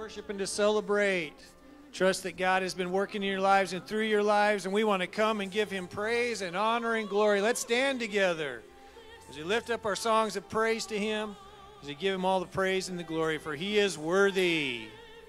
worship and to celebrate. Trust that God has been working in your lives and through your lives, and we want to come and give him praise and honor and glory. Let's stand together as we lift up our songs of praise to him, as we give him all the praise and the glory, for he is worthy.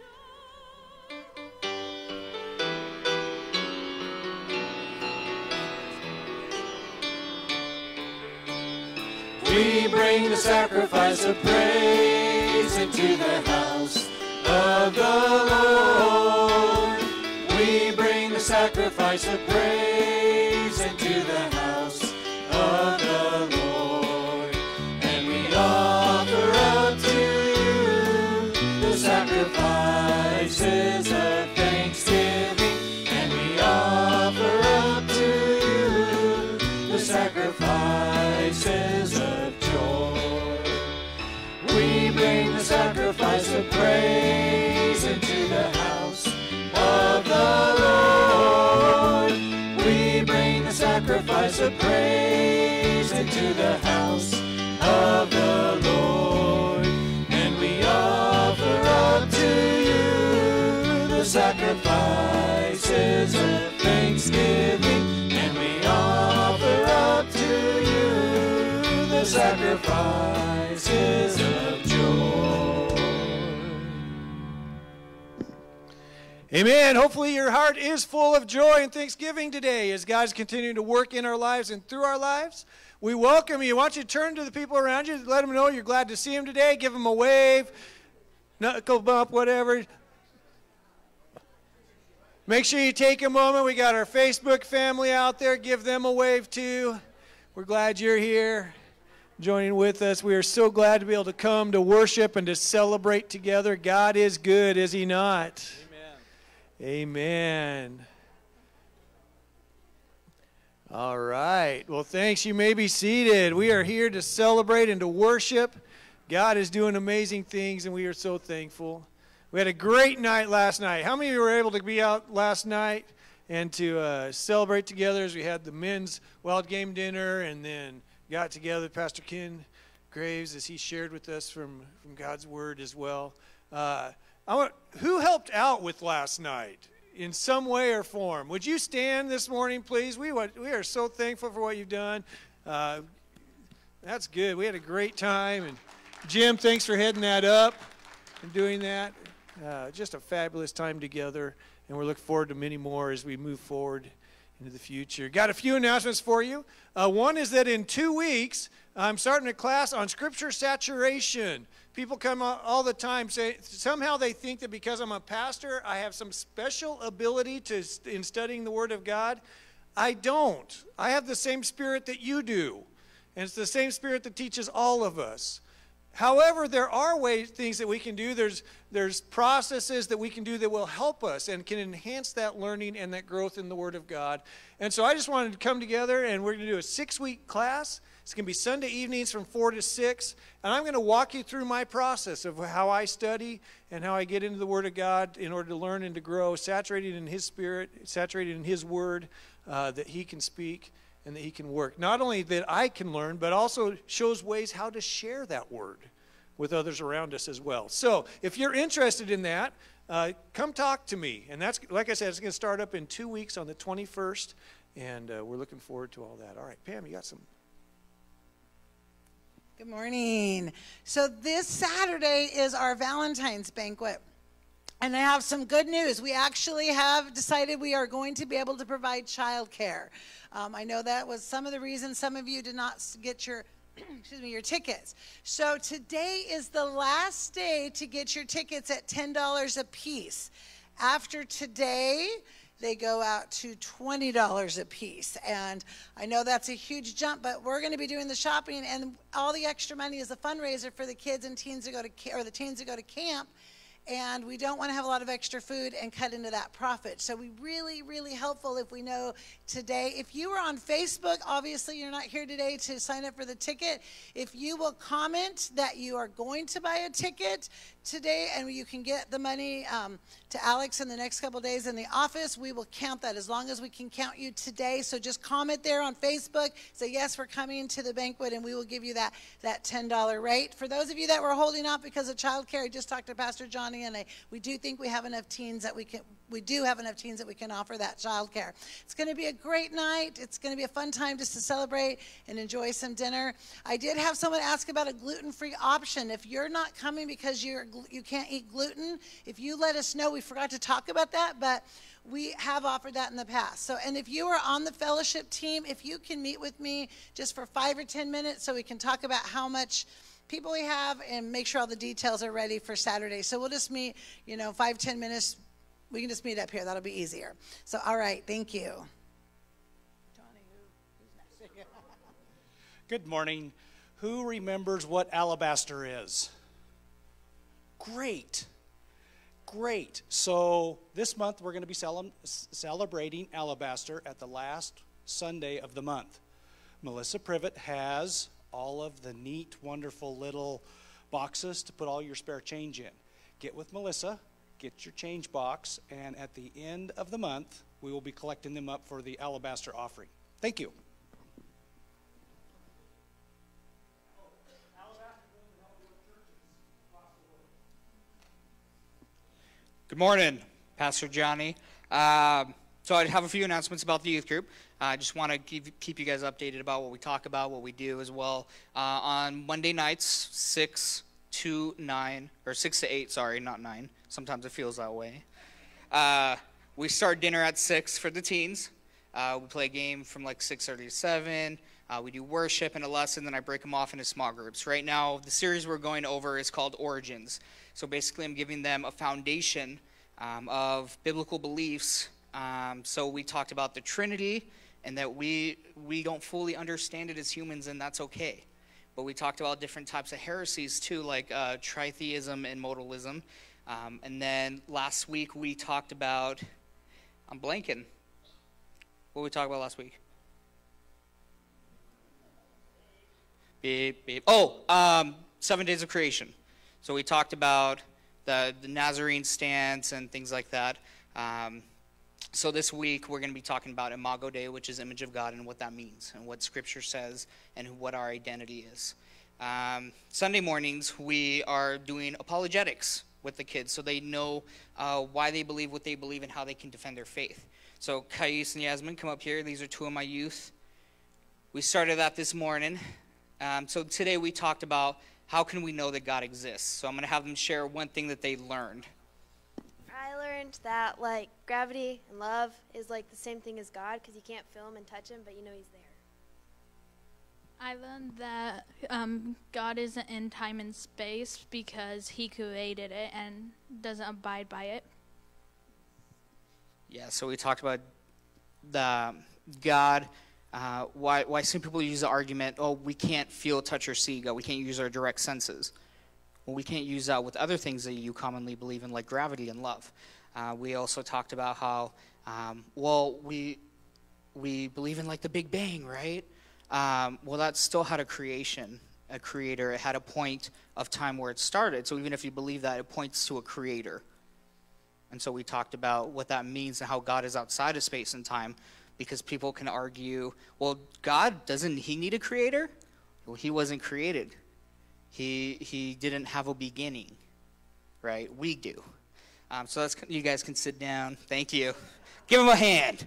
We bring the sacrifice of praise into the house of the Lord. We bring the sacrifice of praise into the house of the Lord. And we offer up to you the sacrifices of thanksgiving. And we offer up to you the sacrifices of joy. We bring the sacrifice of praise into the house of the Lord. We bring the sacrifice of praise into the house of the Lord. And we offer up to you the sacrifices of thanksgiving. And we offer up to you the sacrifices of joy. Amen. Hopefully your heart is full of joy and thanksgiving today as God's continuing to work in our lives and through our lives. We welcome you. I want you to turn to the people around you, let them know you're glad to see them today. Give them a wave, knuckle bump, whatever. Make sure you take a moment. We got our Facebook family out there. Give them a wave too. We're glad you're here joining with us. We are so glad to be able to come to worship and to celebrate together. God is good, is he not? Amen. All right. Well, thanks. You may be seated. We are here to celebrate and to worship. God is doing amazing things, and we are so thankful. We had a great night last night. How many of you were able to be out last night and to celebrate together as we had the men's wild game dinner and then got together with Pastor Ken Graves as he shared with us from God's Word as well. Who helped out with last night in some way or form? Would you stand this morning, please? We are so thankful for what you've done. That's good. We had a great time. And Jim, thanks for heading that up and doing that. Just a fabulous time together, and we're looking forward to many more as we move forward into the future. Got a few announcements for you. One is that in 2 weeks, I'm starting a class on Scripture saturation. People come all the time say somehow they think that because I'm a pastor, I have some special ability in studying the Word of God. I don't. I have the same spirit that you do, and it's the same spirit that teaches all of us. However, there are things that we can do. There's processes that we can do that will help us and can enhance that learning and that growth in the Word of God. And so I just wanted to come together, and we're going to do a 6-week class. It's going to be Sunday evenings from 4 to 6. And I'm going to walk you through my process of how I study and how I get into the Word of God in order to learn and to grow, saturated in His Spirit, saturated in His Word, that He can speak and that He can work. Not only that I can learn, but also shows ways how to share that Word with others around us as well. So if you're interested in that, come talk to me. And that's, like I said, it's going to start up in 2 weeks on the 21st, and we're looking forward to all that. All right, Pam, you got some? Good morning. So this Saturday is our Valentine's banquet. And I have some good news. We actually have decided we are going to be able to provide childcare. I know that was some of the reasons some of you did not get your your tickets. So today is the last day to get your tickets at $10 a piece. After today, they go out to $20 a piece. And I know that's a huge jump, but we're going to be doing the shopping, and all the extra money is a fundraiser for the kids and teens to go to, or the teens to go to camp. And we don't want to have a lot of extra food and cut into that profit. So we really helpful if we know today. If you were on Facebook, obviously you're not here today to sign up for the ticket. If you will comment that you are going to buy a ticket today and you can get the money to Alex in the next couple days in the office, we will count that as long as we can count you today. So just comment there on Facebook, say yes, we're coming to the banquet, and we will give you that $10 rate. For those of you that were holding off because of childcare, I just talked to Pastor Johnny Johnny, and we do think we have enough teens that we do have enough teens that we can offer that childcare. It's going to be a great night. It's going to be a fun time just to celebrate and enjoy some dinner. I did have someone ask about a gluten-free option. If you're not coming because you can't eat gluten, if you let us know, we forgot to talk about that, but we have offered that in the past. So, and if you are on the fellowship team, if you can meet with me just for 5 or 10 minutes so we can talk about how much people we have and make sure all the details are ready for Saturday. So we'll just meet, 5, 10 minutes. We can just meet up here. That'll be easier. So, all right. Thank you. Johnny, who's next? Good morning. Who remembers what alabaster is? Great. Great. So this month we're going to be celebrating alabaster at the last Sunday of the month. Melissa Privet has all of the neat, wonderful little boxes to put all your spare change in. Get with Melissa, get your change box, and at the end of the month, we will be collecting them up for the alabaster offering. Thank you. Good morning, Pastor Johnny. So I have a few announcements about the youth group. I just want to keep you guys updated about what we talk about, what we do as well. On Monday nights, 6 to 8, sorry, not 9. Sometimes it feels that way. We start dinner at 6 for the teens. We play a game from like 6:30 to 7. We do worship and a lesson, then I break them off into small groups. Right now, the series we're going over is called Origins. So basically, I'm giving them a foundation of biblical beliefs. So we talked about the Trinity and that we don't fully understand it as humans, and that's okay. But we talked about different types of heresies too, like tritheism and modalism. And then last week we talked about, I'm blanking. What did we talk about last week? Beep, beep. 7 days of creation. So we talked about the Nazarene stance and things like that. So this week we're going to be talking about Imago Dei, which is image of God, and what that means, and what Scripture says, and what our identity is. Sunday mornings we are doing apologetics with the kids, so they know why they believe what they believe and how they can defend their faith. So Kais and Yasmin, come up here. These are two of my youth. We started that this morning. So today we talked about how can we know that God exists. So I'm going to have them share one thing that they learned. I learned that gravity and love is the same thing as God, because you can't feel him and touch him, but you know he's there. I learned that God isn't in time and space because he created it and doesn't abide by it. Yeah, so we talked about the God. Why some people use the argument, we can't feel, touch, or see God. We can't use our direct senses. Well, we can't use that with other things that you commonly believe in, like gravity and love. We also talked about how, we believe in the Big Bang, right? That still had a creator. It had a point of time where it started. So even if you believe that, it points to a creator. And so we talked about what that means and how God is outside of space and time. Because people can argue, God, doesn't he need a creator? Well, he wasn't created. He didn't have a beginning, right? We do. So you guys can sit down. Thank you. Give him a hand.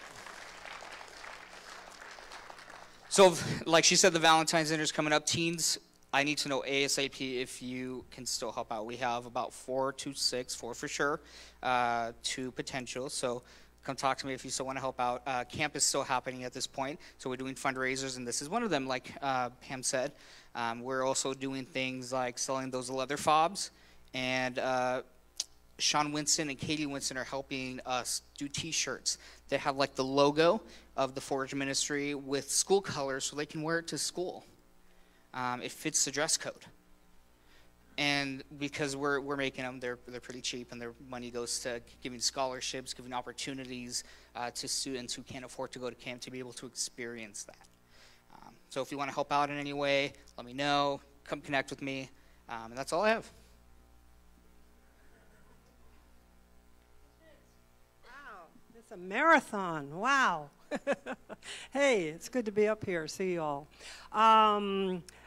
So, like she said, the Valentine's dinner is coming up. Teens, I need to know ASAP if you can still help out. We have about 4 to 6, 4 for sure, 2 potential. So come talk to me if you still want to help out. Camp is still happening at this point, so we're doing fundraisers, and this is one of them, like Pam said. We're also doing things like selling those leather fobs, and Sean Winston and Katie Winston are helping us do T-shirts that have the logo of the Forge Ministry with school colors, so they can wear it to school. It fits the dress code. And because we're making them, they're pretty cheap, and their money goes to giving scholarships, giving opportunities to students who can't afford to go to camp to be able to experience that. So if you want to help out in any way, let me know. Come connect with me. And that's all I have. Wow, it's a marathon. Wow. Hey, it's good to be up here. See you all.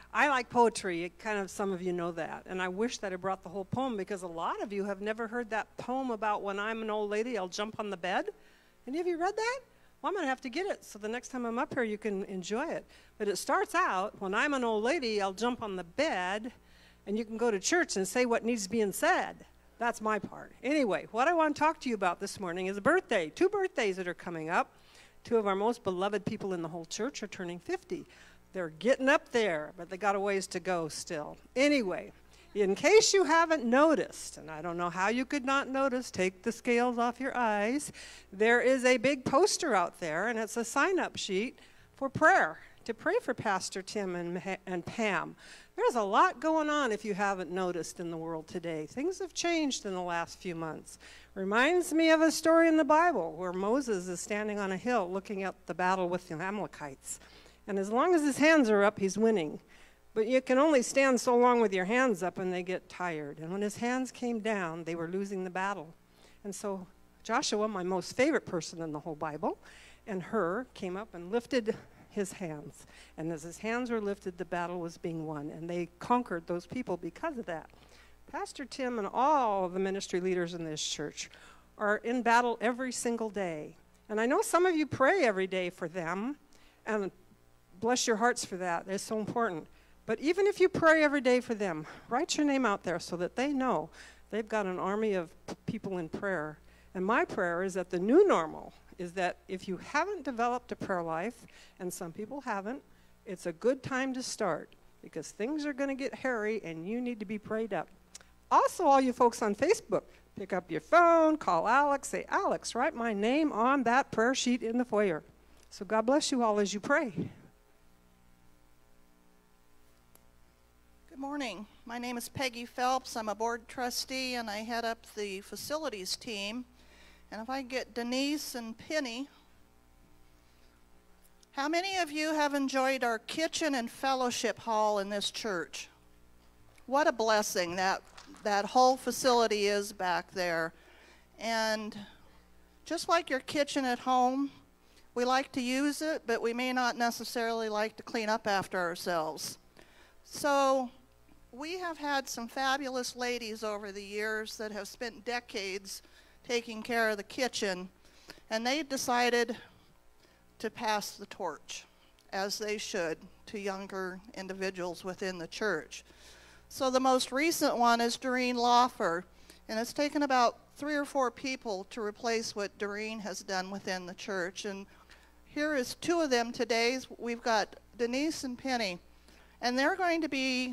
I like poetry. Some of you know that. And I wish that I brought the whole poem because a lot of you have never heard that poem about when I'm an old lady, I'll jump on the bed. Any of you read that? Well, I'm going to have to get it so the next time I'm up here you can enjoy it. But it starts out, when I'm an old lady, I'll jump on the bed, and you can go to church and say what needs being said. That's my part. Anyway, what I want to talk to you about this morning is a birthday. 2 birthdays that are coming up. 2 of our most beloved people in the whole church are turning 50. They're getting up there, but they got a ways to go still. Anyway, in case you haven't noticed, and I don't know how you could not notice, take the scales off your eyes, there is a big poster out there, and it's a sign-up sheet for prayer, to pray for Pastor Tim and Pam. There's a lot going on, if you haven't noticed, in the world today. Things have changed in the last few months. Reminds me of a story in the Bible where Moses is standing on a hill looking at the battle with the Amalekites. And as long as his hands are up, he's winning. But you can only stand so long with your hands up and they get tired. And when his hands came down, they were losing the battle. And so Joshua, my most favorite person in the whole Bible, and Hur came up and lifted his hands. And as his hands were lifted, the battle was being won. And they conquered those people because of that. Pastor Tim and all the ministry leaders in this church are in battle every single day. And I know some of you pray every day for them. And bless your hearts for that. It's so important. But even if you pray every day for them, write your name out there so that they know they've got an army of people in prayer. And my prayer is that the new normal is that if you haven't developed a prayer life, and some people haven't, it's a good time to start because things are going to get hairy and you need to be prayed up. Also, all you folks on Facebook, pick up your phone, call Alex, say, Alex, write my name on that prayer sheet in the foyer. So God bless you all as you pray. Good morning. My name is Peggy Phelps. I'm a board trustee and I head up the facilities team. And if I get Denise and Penny, how many of you have enjoyed our kitchen and fellowship hall in this church? What a blessing that whole facility is back there. And just like your kitchen at home, we like to use it, but we may not necessarily like to clean up after ourselves. So we have had some fabulous ladies over the years that have spent decades taking care of the kitchen, and they decided to pass the torch, as they should, to younger individuals within the church. So the most recent one is Doreen Lawfer, and it's taken about 3 or 4 people to replace what Doreen has done within the church. And here is 2 of them today. We've got Denise and Penny, and they're going to be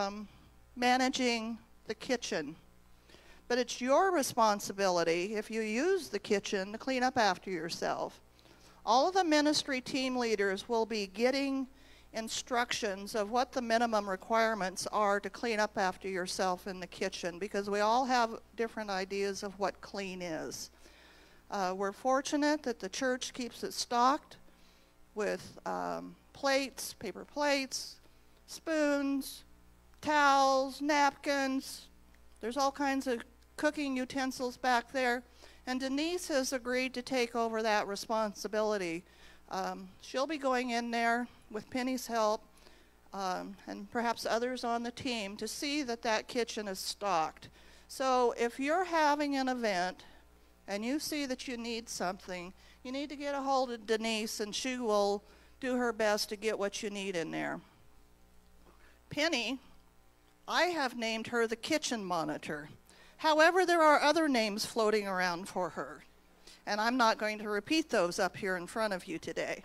managing the kitchen. But it's your responsibility, if you use the kitchen, to clean up after yourself. All of the ministry team leaders will be getting instructions of what the minimum requirements are to clean up after yourself in the kitchen, because we all have different ideas of what clean is. We're fortunate that the church keeps it stocked with plates, paper plates, spoons, towels, napkins. There's all kinds of cooking utensils back there, and Denise has agreed to take over that responsibility. She'll be going in there with Penny's help and perhaps others on the team to see that that kitchen is stocked. So if you're having an event and you see that you need something, you need to get a hold of Denise and she will do her best to get what you need in there. Penny, I have named her the kitchen monitor. However, there are other names floating around for her, and I'm not going to repeat those up here in front of you today.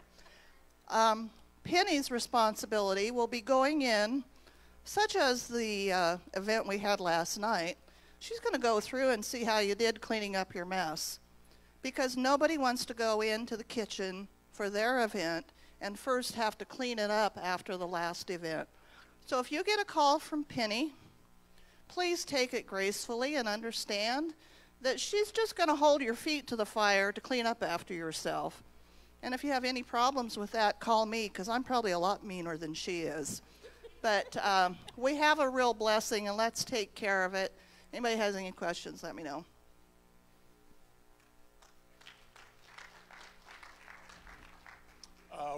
Penny's responsibility will be going in, such as the event we had last night. She's going to go through and see how you did cleaning up your mess, because nobody wants to go into the kitchen for their event and first have to clean it up after the last event. So if you get a call from Penny, please take it gracefully and understand that she's just going to hold your feet to the fire to clean up after yourself. And if you have any problems with that, call me, because I'm probably a lot meaner than she is. But we have a real blessing, and let's take care of it. Anybody has any questions, let me know.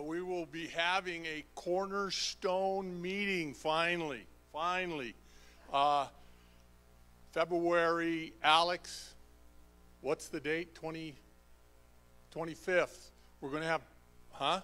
we will be having a cornerstone meeting finally. February, Alex, what's the date? 25th. We're going to have, huh?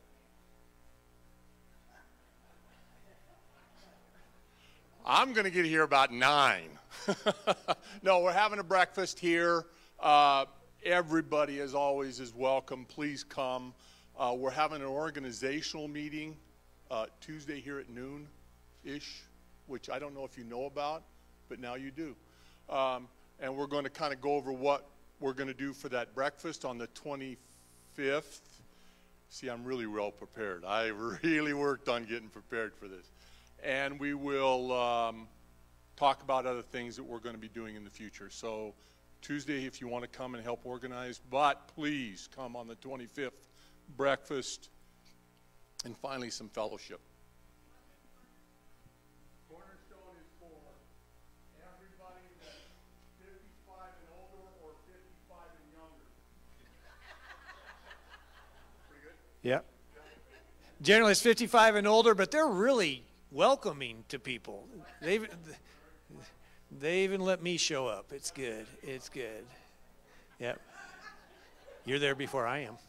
I'm going to get here about 9. No, we're having a breakfast here. Everybody, as always, is welcome. Please come. We're having an organizational meeting Tuesday here at noon-ish, which I don't know if you know about, but now you do. And we're going to kind of go over what we're going to do for that breakfast on the 25th. See, I'm really well prepared. I really worked on getting prepared for this. And we will talk about other things that we're going to be doing in the future. So Tuesday, if you want to come and help organize, but please come on the 25th, breakfast, and finally some fellowship. Cornerstone is for everybody that's 55 and older or 55 and younger. Pretty good? Yep. Generally, it's 55 and older, but they're really welcoming to people. They even let me show up. It's good. It's good. Yep. You're there before I am.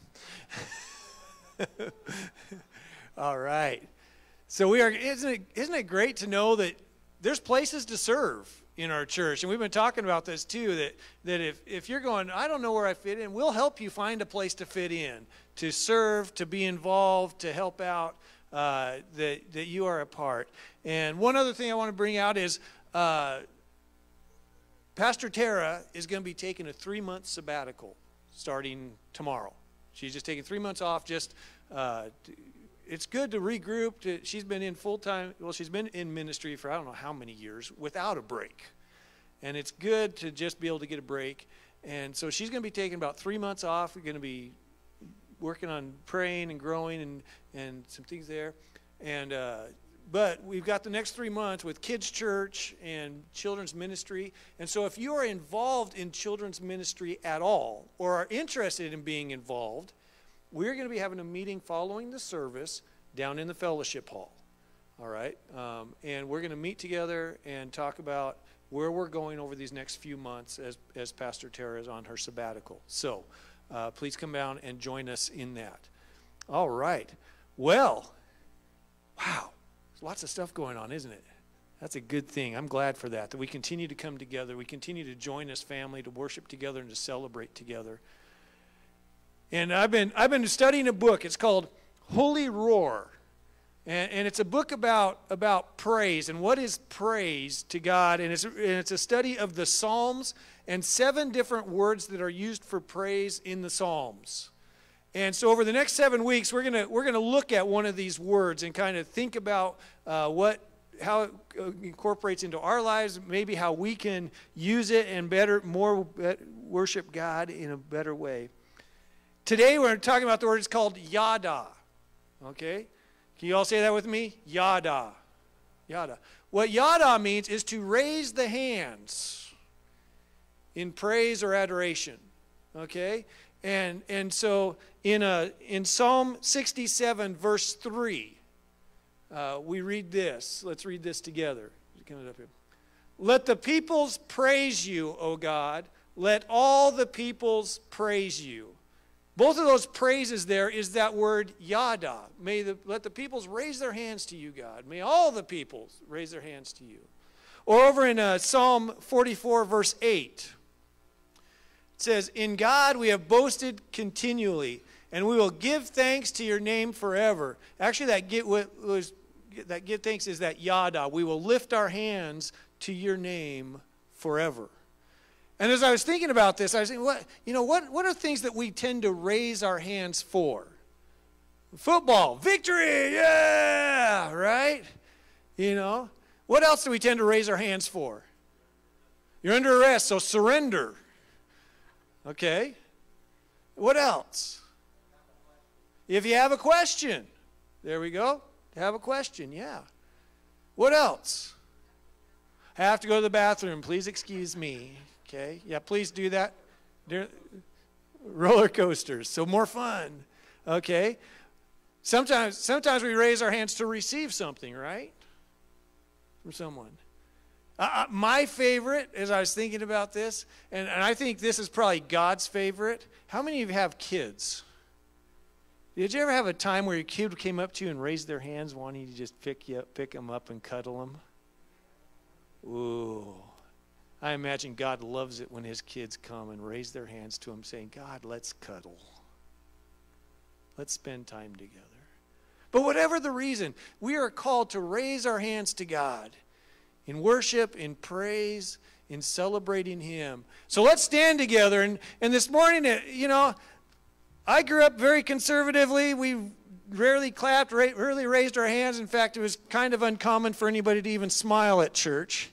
All right. So isn't it great to know that there's places to serve in our church? And we've been talking about this too, that if you're going, I don't know where I fit in, we'll help you find a place to fit in, to serve, to be involved, to help out, that you are a part. And one other thing I want to bring out is Pastor Tara is going to be taking a 3-month sabbatical starting tomorrow. She's just taking 3 months off. It's good to regroup. She's been in full-time, she's been in ministry for I don't know how many years without a break. And it's good to just be able to get a break. And so she's going to be taking about 3 months off. We're going to be working on praying and growing and some things there. And but we've got the next 3 months with kids' church and children's ministry. And so if you are involved in children's ministry at all or are interested in being involved, we're going to be having a meeting following the service down in the fellowship hall. All right? And we're going to meet together and talk about where we're going over these next few months as Pastor Tara is on her sabbatical. So please come down and join us in that. All right. Well, wow. There's lots of stuff going on, isn't it? That's a good thing. I'm glad for that we continue to come together. We continue to join as family, to worship together and to celebrate together. And I've been studying a book. It's called Holy Roar. And it's a book about praise and what is praise to God. And it's a study of the Psalms and 7 different words that are used for praise in the Psalms. And so over the next 7 weeks, we're gonna look at one of these words and kind of think about how it incorporates into our lives, maybe how we can use it and worship God in a better way. Today we're talking about the word. It's called yada. Okay, can you all say that with me? Yada, yada. What yada means is to raise the hands in praise or adoration. Okay. And so in Psalm 67, verse 3, we read this. Let's read this together. Let the peoples praise you, O God. Let all the peoples praise you. Both of those praises there is that word yada. Let the peoples raise their hands to you, God. May all the peoples raise their hands to you. Or over in Psalm 44, verse 8. It says, in God we have boasted continually, and we will give thanks to your name forever. Actually, that give thanks is that yada. We will lift our hands to your name forever. And as I was thinking about this, I was thinking, what are things that we tend to raise our hands for? Football, victory, yeah, right? What else do we tend to raise our hands for? You're under arrest, so surrender. Okay. What else? If you have a question. There we go. Have a question, yeah. What else? I have to go to the bathroom. Please excuse me. Okay. Yeah, please do that. Roller coasters. So more fun. Okay. Sometimes we raise our hands to receive something, right? From someone. My favorite, as I was thinking about this, and I think this is probably God's favorite, how many of you have kids? Did you ever have a time where your kid came up to you and raised their hands wanting to just pick them up and cuddle them? Ooh. I imagine God loves it when his kids come and raise their hands to him saying, God, let's cuddle. Let's spend time together. But whatever the reason, we are called to raise our hands to God in worship, in praise, in celebrating him. So let's stand together. And this morning, I grew up very conservatively. We rarely clapped, rarely raised our hands. In fact, it was kind of uncommon for anybody to even smile at church.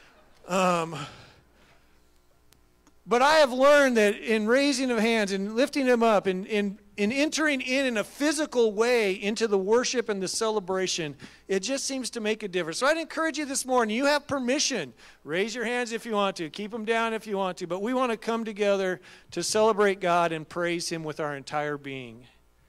But I have learned that in raising of hands and lifting them up and in entering in a physical way into the worship and the celebration, it just seems to make a difference. So I'd encourage you this morning, you have permission. Raise your hands if you want to. Keep them down if you want to. But we want to come together to celebrate God and praise him with our entire being.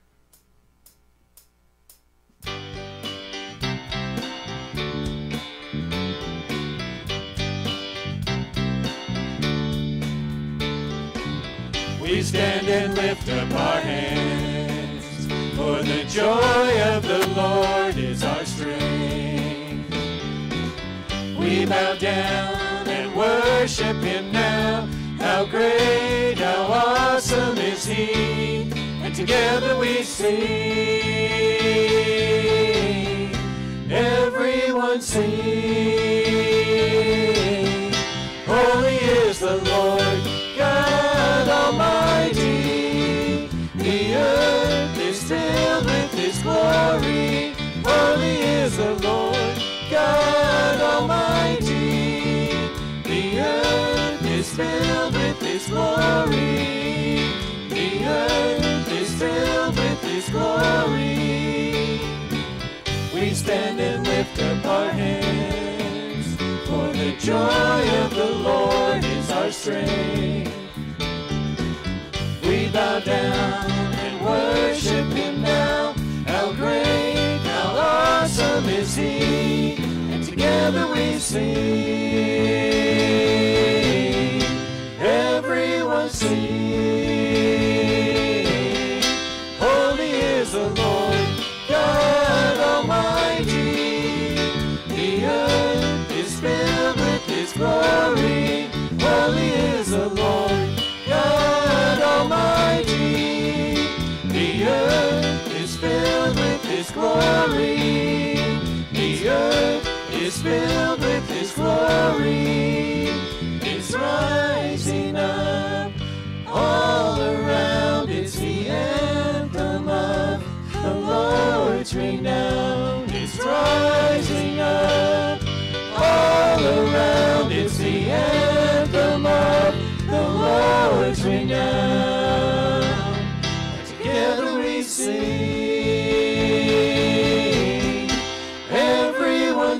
We stand and lift up our hands, for the joy of the Lord is our strength. We bow down and worship him now. How great, how awesome is he, and together we sing. Everyone sing. Holy is the Lord God Almighty. The earth is filled with his glory. Holy is the Lord God Almighty. The earth is filled with his glory. The earth is filled with his glory. We stand and lift up our hands, for the joy of the Lord is our strength. We bow down and worship him now. How great, how awesome is he, and together we sing. Everyone sing. Holy is the Lord God Almighty. The earth is filled with his glory. Holy is the Lord God Almighty. The earth is filled with his glory. The earth is filled with his glory. It's rising up all around. It's the anthem of the Lord's renown. It's rising up all around. It's the anthem of the Lord's renown. Together we sing. Everyone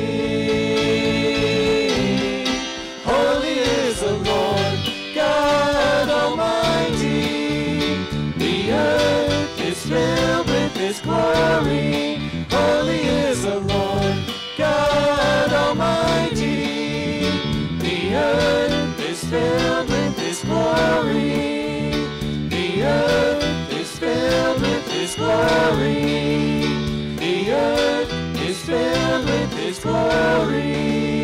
sing. Holy is the Lord God Almighty. The earth is filled with his glory. Holy is the Lord God Almighty. The earth is filled with his glory. The earth is filled with his glory. The earth is filled with his glory.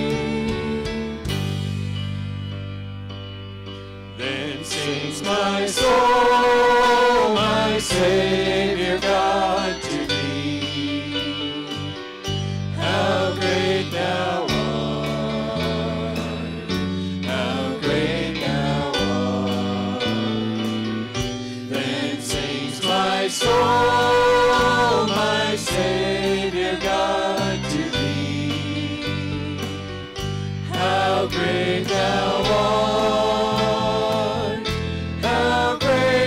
Then sings my soul, my Savior God to thee. How great thou art, how great thou art. Then sings my soul, my Savior God to thee. How great thou art, how great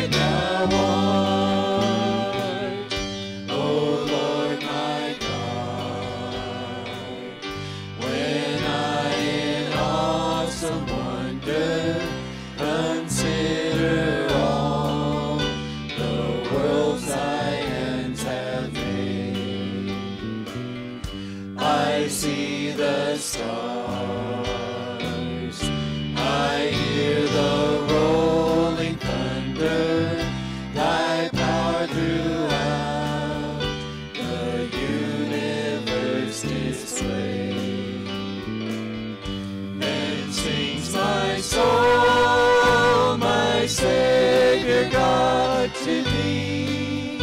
God to thee.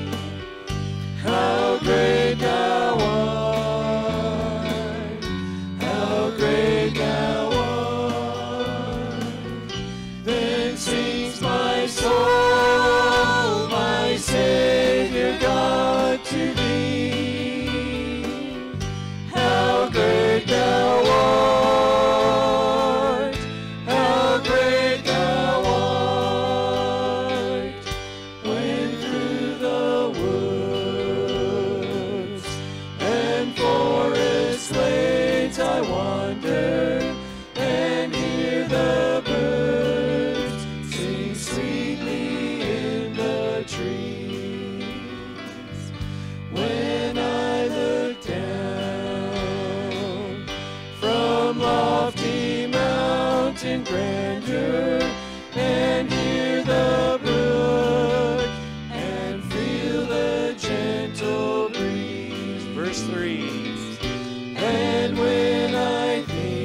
How great thou art, how great thou art. Then sings my soul, my Savior God to thee. How great thou art, how great thou art. When through the woods and forest glades I wander and hear the birds sing sweetly in the trees. When I look down from lofty mountain grandeur and hear the brook and feel the gentle breeze. Verse 3. And when I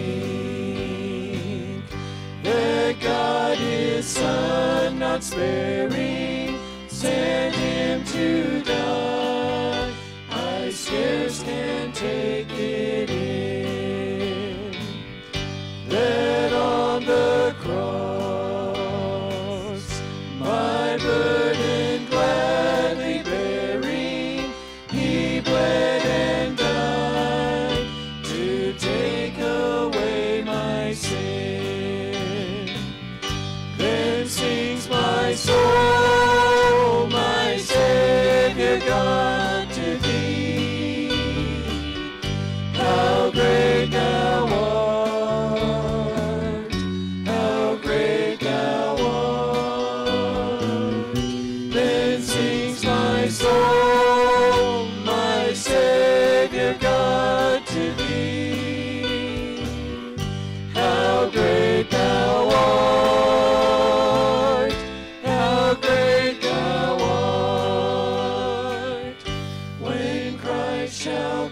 think that God his Son not sparing sent him to die, I scarce can take it in that on the cross my burden gladly bearing, he bled and died to take away my sin. Then sings my soul, my Savior God to thee. How great thou art, how great thou art. Then sings my soul, my Savior God to thee. How great thou art, how great thou art. When Christ shall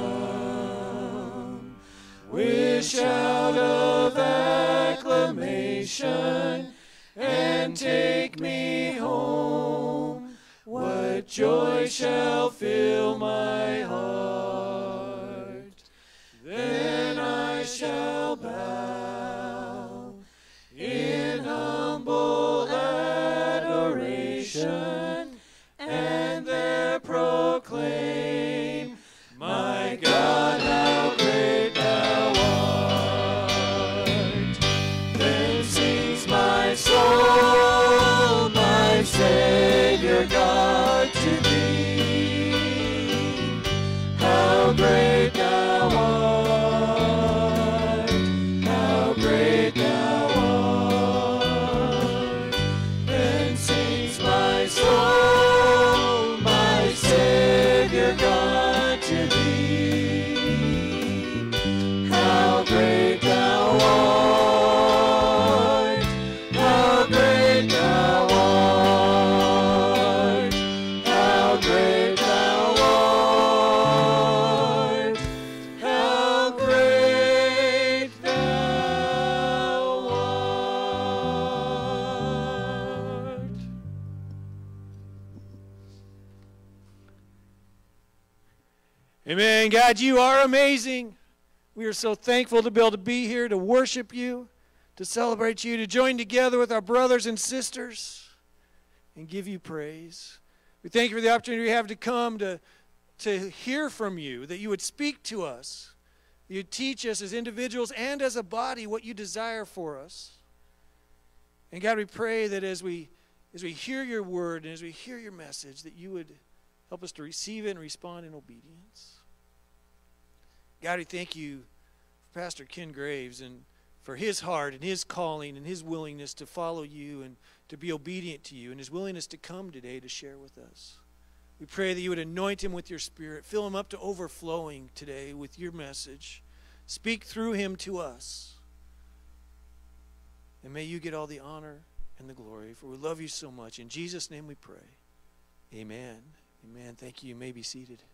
come with shout of acclamation and take me home, what joy shall fill my heart. Then I shall bow in humble adoration and there proclaim, my God, how great thou art. Then sings my soul, my Savior God to thee. How great thou art, how great thou art. Then sings my soul, my Savior God to thee. How great thou art, how great thou art, how great thou art, how great thou art. Amen. God, you are amazing. We are so thankful to be able to be here to worship you, to celebrate you, to join together with our brothers and sisters and give you praise. We thank you for the opportunity we have to come to hear from you, that you would speak to us, that you'd teach us as individuals and as a body what you desire for us. And God, we pray that as we hear your word and as we hear your message, that you would help us to receive it and respond in obedience. God, we thank you for Pastor Ken Graves and for his heart and his calling and his willingness to follow you and to be obedient to you and his willingness to come today to share with us. We pray that you would anoint him with your Spirit, fill him up to overflowing today with your message. Speak through him to us. And may you get all the honor and the glory, for we love you so much. In Jesus' name we pray. Amen. Amen. Thank you. You may be seated.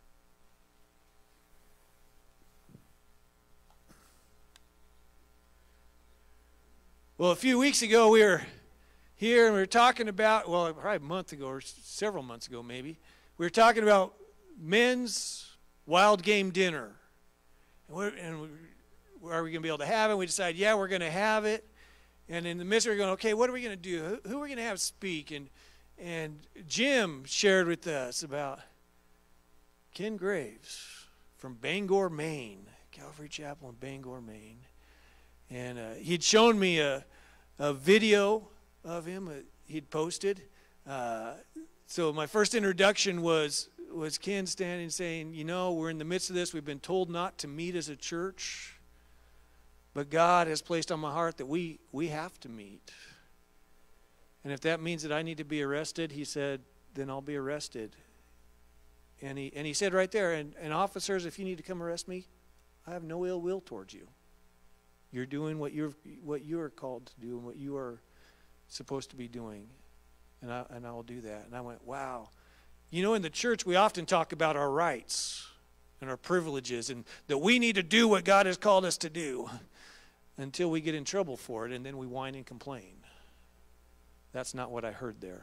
Well, a few weeks ago, we were here, and we were talking about, well, probably a month ago or several months ago maybe, we were talking about men's wild game dinner. Are we going to be able to have it? We decided, yeah, we're going to have it. And in the midst, we're going, okay, what are we going to do? Who are we going to have speak? And Jim shared with us about Ken Graves from Bangor, Maine, Calvary Chapel in Bangor, Maine. And he'd shown me a video of him he'd posted. So my first introduction was Ken standing saying, you know, we're in the midst of this. We've been told not to meet as a church, but God has placed on my heart that we have to meet. And if that means that I need to be arrested, he said, then I'll be arrested. And he said right there, and officers, if you need to come arrest me, I have no ill will towards you. You're doing what you are called to do and what you are supposed to be doing. And I will do that. And I went, wow. You know, in the church, we often talk about our rights and our privileges and that we need to do what God has called us to do until we get in trouble for it, and then we whine and complain. That's not what I heard there.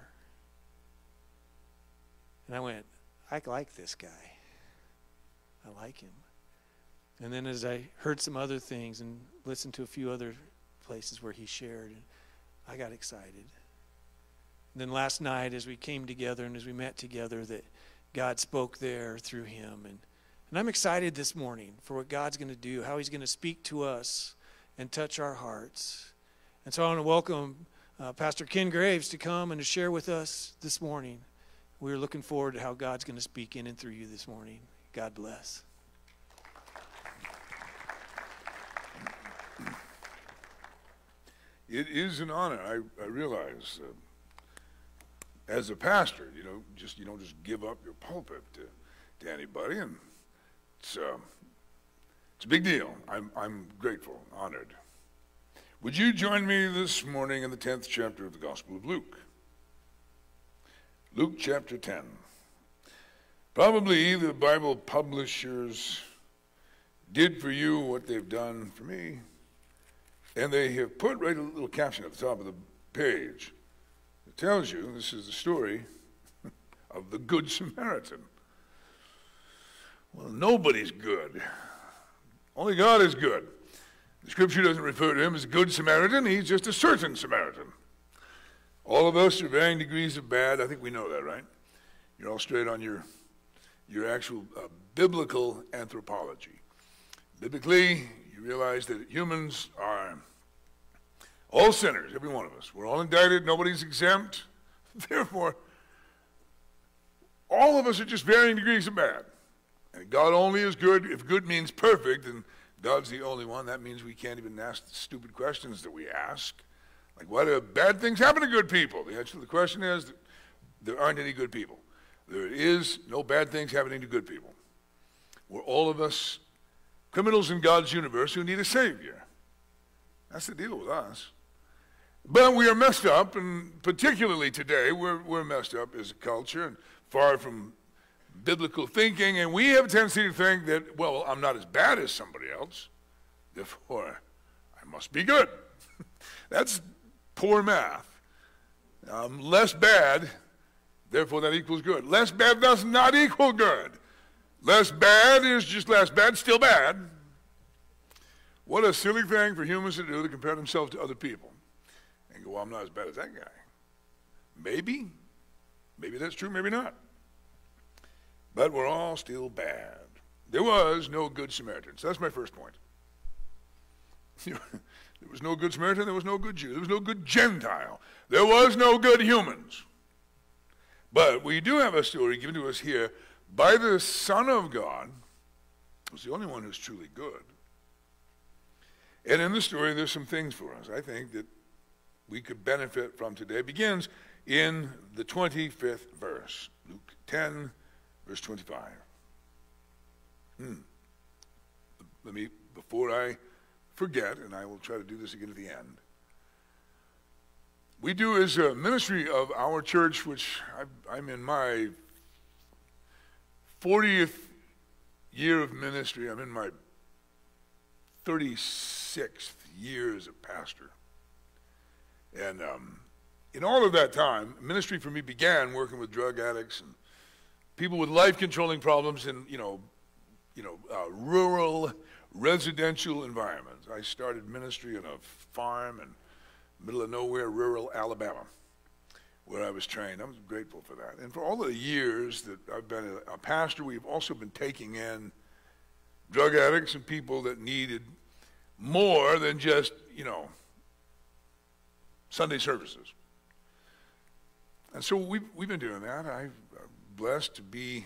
And I went, I like this guy. I like him. And then as I heard some other things and listened to a few other places where he shared, I got excited. And then last night as we came together and as we met together, that God spoke there through him. And I'm excited this morning for what God's going to do, how he's going to speak to us and touch our hearts. And so I want to welcome Pastor Ken Graves to come and to share with us this morning. We're looking forward to how God's going to speak in and through you this morning. God bless. It is an honor. I realize as a pastor, you don't just give up your pulpit to anybody, and it's a big deal. I'm grateful, honored. Would you join me this morning in the 10th chapter of the Gospel of Luke? Luke chapter 10. Probably the Bible publishers did for you what they've done for me, and they have put right a little caption at the top of the page that tells you this is the story of the Good Samaritan. Well, nobody's good. Only God is good. The Scripture doesn't refer to him as a good Samaritan. He's just a certain Samaritan. All of us are varying degrees of bad. I think we know that, right? You're all straight on your actual biblical anthropology. Biblically, you realize that humans are all sinners, every one of us. We're all indicted. Nobody's exempt. Therefore, all of us are just varying degrees of bad. And God only is good. If good means perfect, and God's the only one, that means we can't even ask the stupid questions that we ask. Like, why do bad things happen to good people? The answer to the question is that there aren't any good people. There is no bad things happening to good people. We're all of us criminals in God's universe who need a Savior. That's the deal with us. But we are messed up, and particularly today, we're messed up as a culture and far from biblical thinking, and we have a tendency to think that, well, I'm not as bad as somebody else, therefore I must be good. That's poor math. Less bad, therefore that equals good. Less bad does not equal good. Less bad is just less bad, still bad. What a silly thing for humans to do, to compare themselves to other people and go, well, I'm not as bad as that guy. Maybe that's true, maybe not. But we're all still bad. There was no good Samaritan. So that's my first point. There was no good Samaritan, there was no good Jew, there was no good Gentile. There was no good humans. But we do have a story given to us here by the Son of God, who's the only one who's truly good. And in the story, there's some things for us, I think, that we could benefit from today. It begins in the 25th verse, Luke 10, verse 25. Let me, before I forget, and I will try to do this again at the end. We do as a ministry of our church, which I'm in my 40th year of ministry. I'm in my 36th year as a pastor. And in all of that time, ministry for me began working with drug addicts and people with life-controlling problems in, rural residential environments. I started ministry on a farm in middle of nowhere, rural Alabama, where I was trained. I'm grateful for that. And for all of the years that I've been a pastor, we've also been taking in drug addicts and people that needed more than just, Sunday services. And so we've been doing that. I'm blessed to be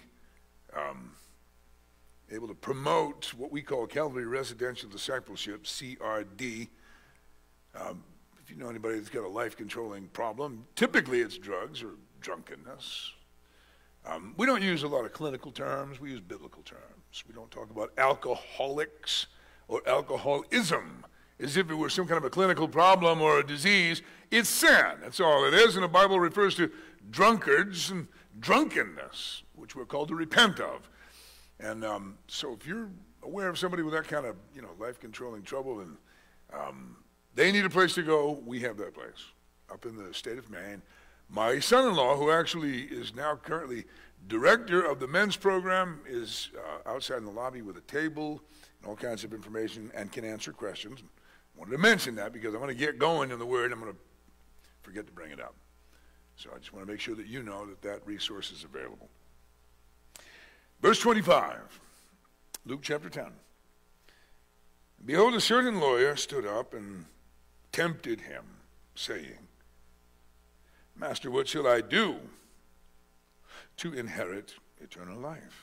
able to promote what we call Calvary Residential Discipleship, CRD. If you know anybody that's got a life-controlling problem, typically it's drugs or drunkenness. We don't use a lot of clinical terms. We use biblical terms. We don't talk about alcoholics or alcoholism as if it were some kind of a clinical problem or a disease. It's sin. That's all it is. And the Bible refers to drunkards and drunkenness, which we're called to repent of. And so if you're aware of somebody with that kind of, life-controlling trouble and they need a place to go, we have that place up in the state of Maine. My son-in-law, who actually is now currently director of the men's program, is outside in the lobby with a table and all kinds of information and can answer questions. I wanted to mention that because I'm going to get going in the Word. I'm going to forget to bring it up. So I just want to make sure that you know that that resource is available. Verse 25, Luke chapter 10. Behold, a certain lawyer stood up and tempted him, saying, Master, what shall I do to inherit eternal life?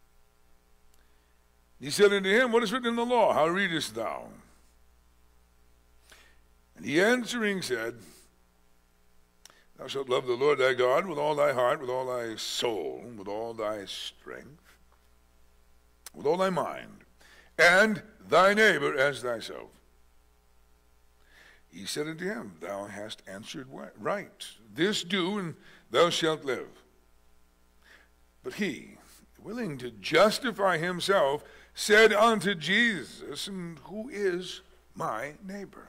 He said unto him, What is written in the law? How readest thou? And he answering said, Thou shalt love the Lord thy God with all thy heart, with all thy soul, with all thy strength, with all thy mind, and thy neighbor as thyself. He said unto him, Thou hast answered right. This do, and thou shalt live. But he, willing to justify himself, said unto Jesus, And who is my neighbor?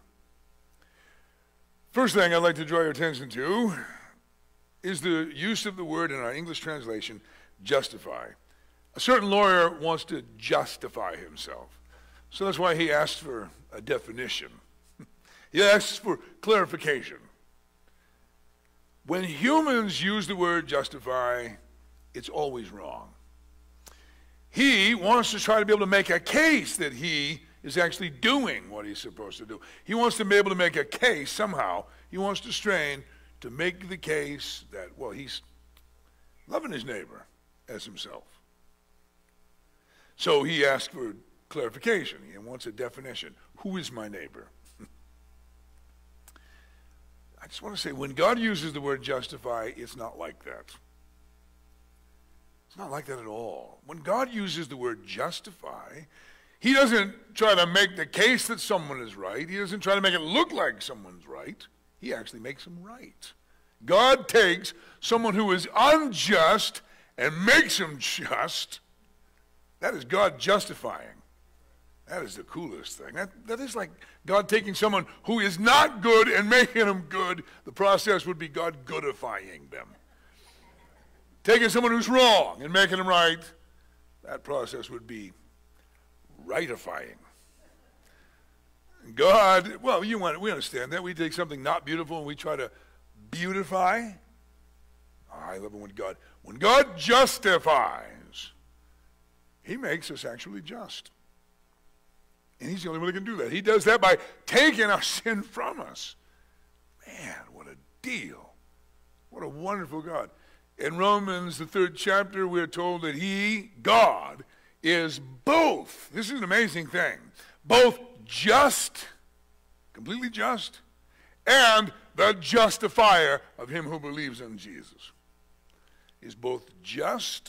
First thing I'd like to draw your attention to is the use of the word in our English translation, justify. A certain lawyer wants to justify himself. So that's why he asks for a definition. He asks for clarification. When humans use the word justify, it's always wrong. He wants to try to be able to make a case that he is actually doing what he's supposed to do. He wants to be able to make a case somehow. He wants to strain to make the case that, he's loving his neighbor as himself. So he asks for clarification. He wants a definition. Who is my neighbor? I just want to say, when God uses the word justify, it's not like that. It's not like that at all. When God uses the word justify, he doesn't try to make the case that someone is right. He doesn't try to make it look like someone's right. He actually makes them right. God takes someone who is unjust and makes him just. That is God justifying. That is the coolest thing. That is like God taking someone who is not good and making them good. The process would be God goodifying them. Taking someone who's wrong and making them right, that process would be rightifying. God, we understand that. We take something not beautiful and we try to beautify. I love it when God justifies, he makes us actually just. And he's the only one that can do that. He does that by taking our sin from us. Man, what a deal. What a wonderful God. In Romans, the 3rd chapter, we're told that he, God, is both, this is an amazing thing, both just, completely just, and the justifier of him who believes in Jesus. He's both just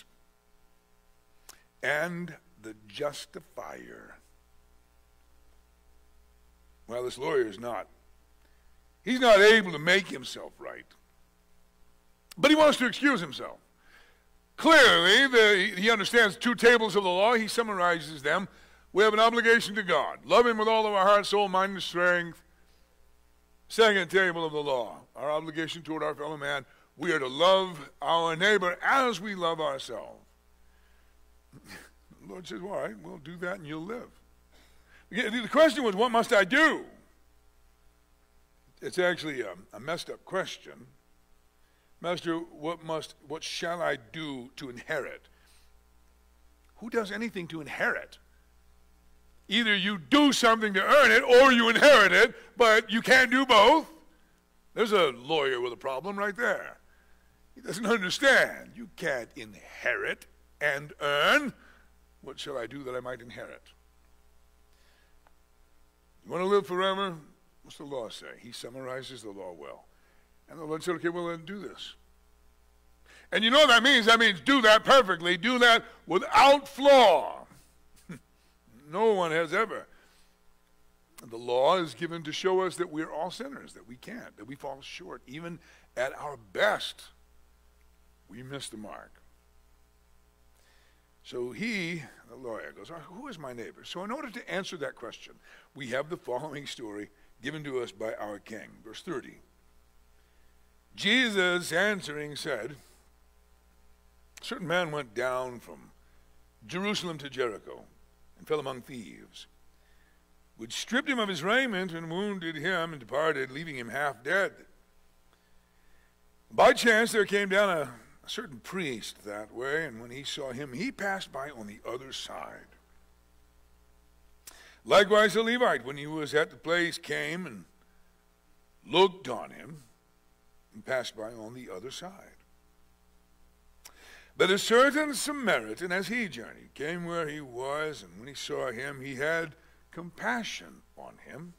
and the justifier. Well, this lawyer is not. He's not able to make himself right. But he wants to excuse himself. Clearly, he understands 2 tables of the law. He summarizes them. We have an obligation to God. Love him with all of our heart, soul, mind, and strength. Second table of the law, our obligation toward our fellow man. We are to love our neighbor as we love ourselves. The Lord says, well, all right, we'll do that and you'll live. The question was, what must I do? It's actually a messed up question. Master, what shall I do to inherit? Who does anything to inherit? Either you do something to earn it or you inherit it, but you can't do both. There's a lawyer with a problem right there. He doesn't understand. You can't inherit and earn. What shall I do that I might inherit? You want to live forever? What's the law say? He summarizes the law well. And the Lord said, okay, well, then do this. And you know what that means? That means do that perfectly. Do that without flaw. No one has ever. The law is given to show us that we're all sinners, that we can't, that we fall short. Even at our best, we miss the mark. So he, the lawyer, goes, who is my neighbor? So in order to answer that question, we have the following story given to us by our king. Verse 30. Jesus answering said, a certain man went down from Jerusalem to Jericho and fell among thieves, which stripped him of his raiment and wounded him and departed, leaving him half dead. By chance there came down a certain priest that way, and when he saw him, he passed by on the other side. Likewise the Levite, when he was at the place, came and looked on him and passed by on the other side. But a certain Samaritan, as he journeyed, came where he was, and when he saw him, he had compassion on him,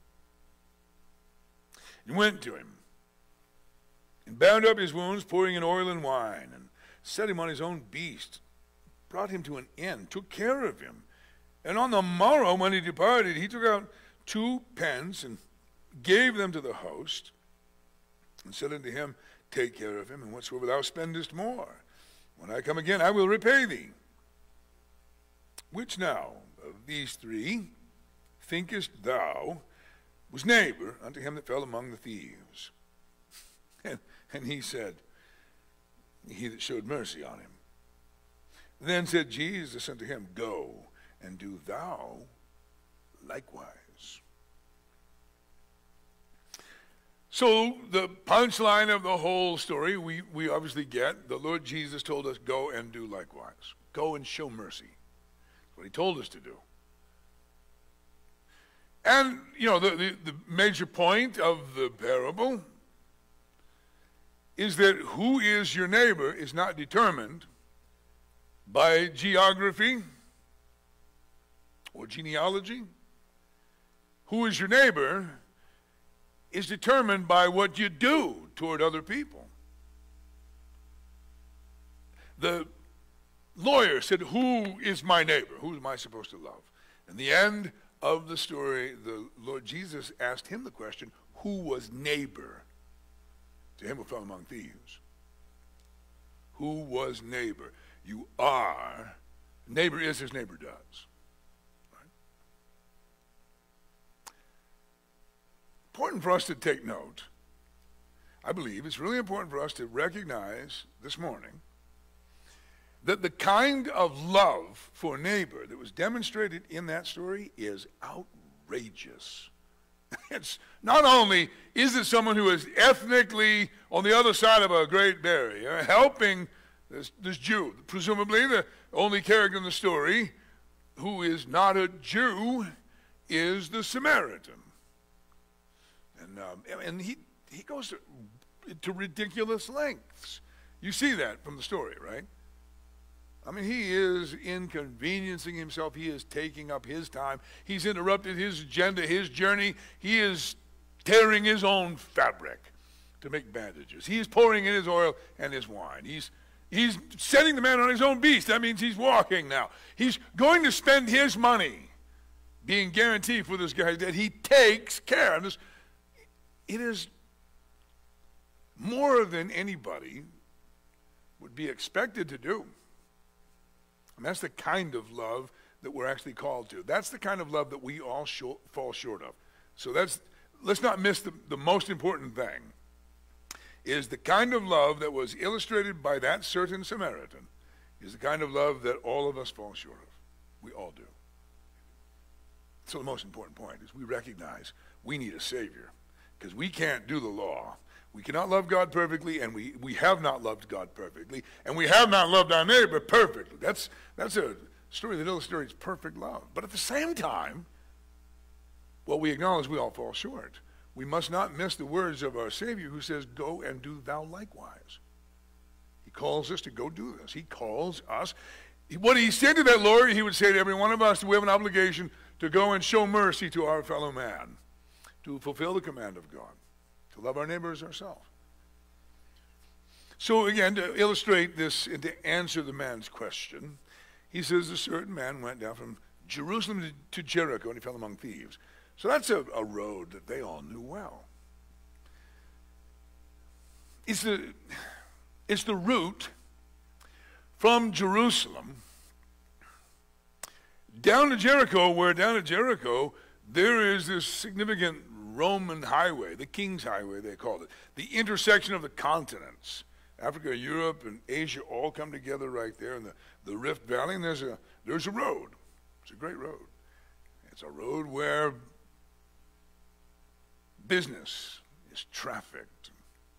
and went to him, and bound up his wounds, pouring in oil and wine, and set him on his own beast, brought him to an inn, took care of him. And on the morrow, when he departed, he took out 2 pence and gave them to the host, and said unto him, take care of him, and whatsoever thou spendest more, when I come again, I will repay thee. Which now of these 3 thinkest thou was neighbor unto him that fell among the thieves? And he said, he that showed mercy on him. Then said Jesus unto him, go, and do thou likewise. So the punchline of the whole story, we obviously get. The Lord Jesus told us, go and do likewise. Go and show mercy. That's what he told us to do. And, you know, the major point of the parable is that who is your neighbor is not determined by geography or genealogy. Who is your neighbor is determined by what you do toward other people. The lawyer said, who is my neighbor? Who am I supposed to love? In the end of the story, the Lord Jesus asked him the question, who was neighbor to him who fell among thieves? Who was neighbor? You are. Neighbor is as neighbor does. Right? Important for us to take note. I believe it's really important for us to recognize this morning that the kind of love for neighbor that was demonstrated in that story is outrageous. It's not only is it someone who is ethnically on the other side of a great barrier, helping this Jew, presumably the only character in the story who is not a Jew is the Samaritan. And he goes to ridiculous lengths. You see that from the story, right? I mean, he is inconveniencing himself. He is taking up his time. He's interrupted his agenda, his journey. He is tearing his own fabric to make bandages. He is pouring in his oil and his wine. He's setting the man on his own beast. That means he's walking now. He's going to spend his money being guaranteed for this guy that he takes care of. It is more than anybody would be expected to do. And that's the kind of love that we're actually called to. That's the kind of love that we all fall short of. So that's let's not miss the most important thing, is the kind of love that was illustrated by that certain Samaritan is the kind of love that all of us fall short of. We all do. So the most important point is we recognize we need a Savior because we can't do the law. We cannot love God perfectly, and we have not loved God perfectly, and we have not loved our neighbor perfectly. That's a story that illustrates perfect love. But at the same time, well, we acknowledge we all fall short. We must not miss the words of our Savior who says, go and do thou likewise. He calls us to go do this. He calls us. What he said to that Lord, he would say to every one of us, we have an obligation to go and show mercy to our fellow man, to fulfill the command of God, to love our neighbor as ourselves. So again, to illustrate this and to answer the man's question, he says a certain man went down from Jerusalem to Jericho and he fell among thieves. So that's a road that they all knew well. It's the route from Jerusalem down to Jericho, where down at Jericho there is this significant Roman highway, the King's Highway they called it, the intersection of the continents. Africa, Europe, and Asia all come together right there in the Rift Valley, and there's a road. It's a great road. It's a road where business is trafficked.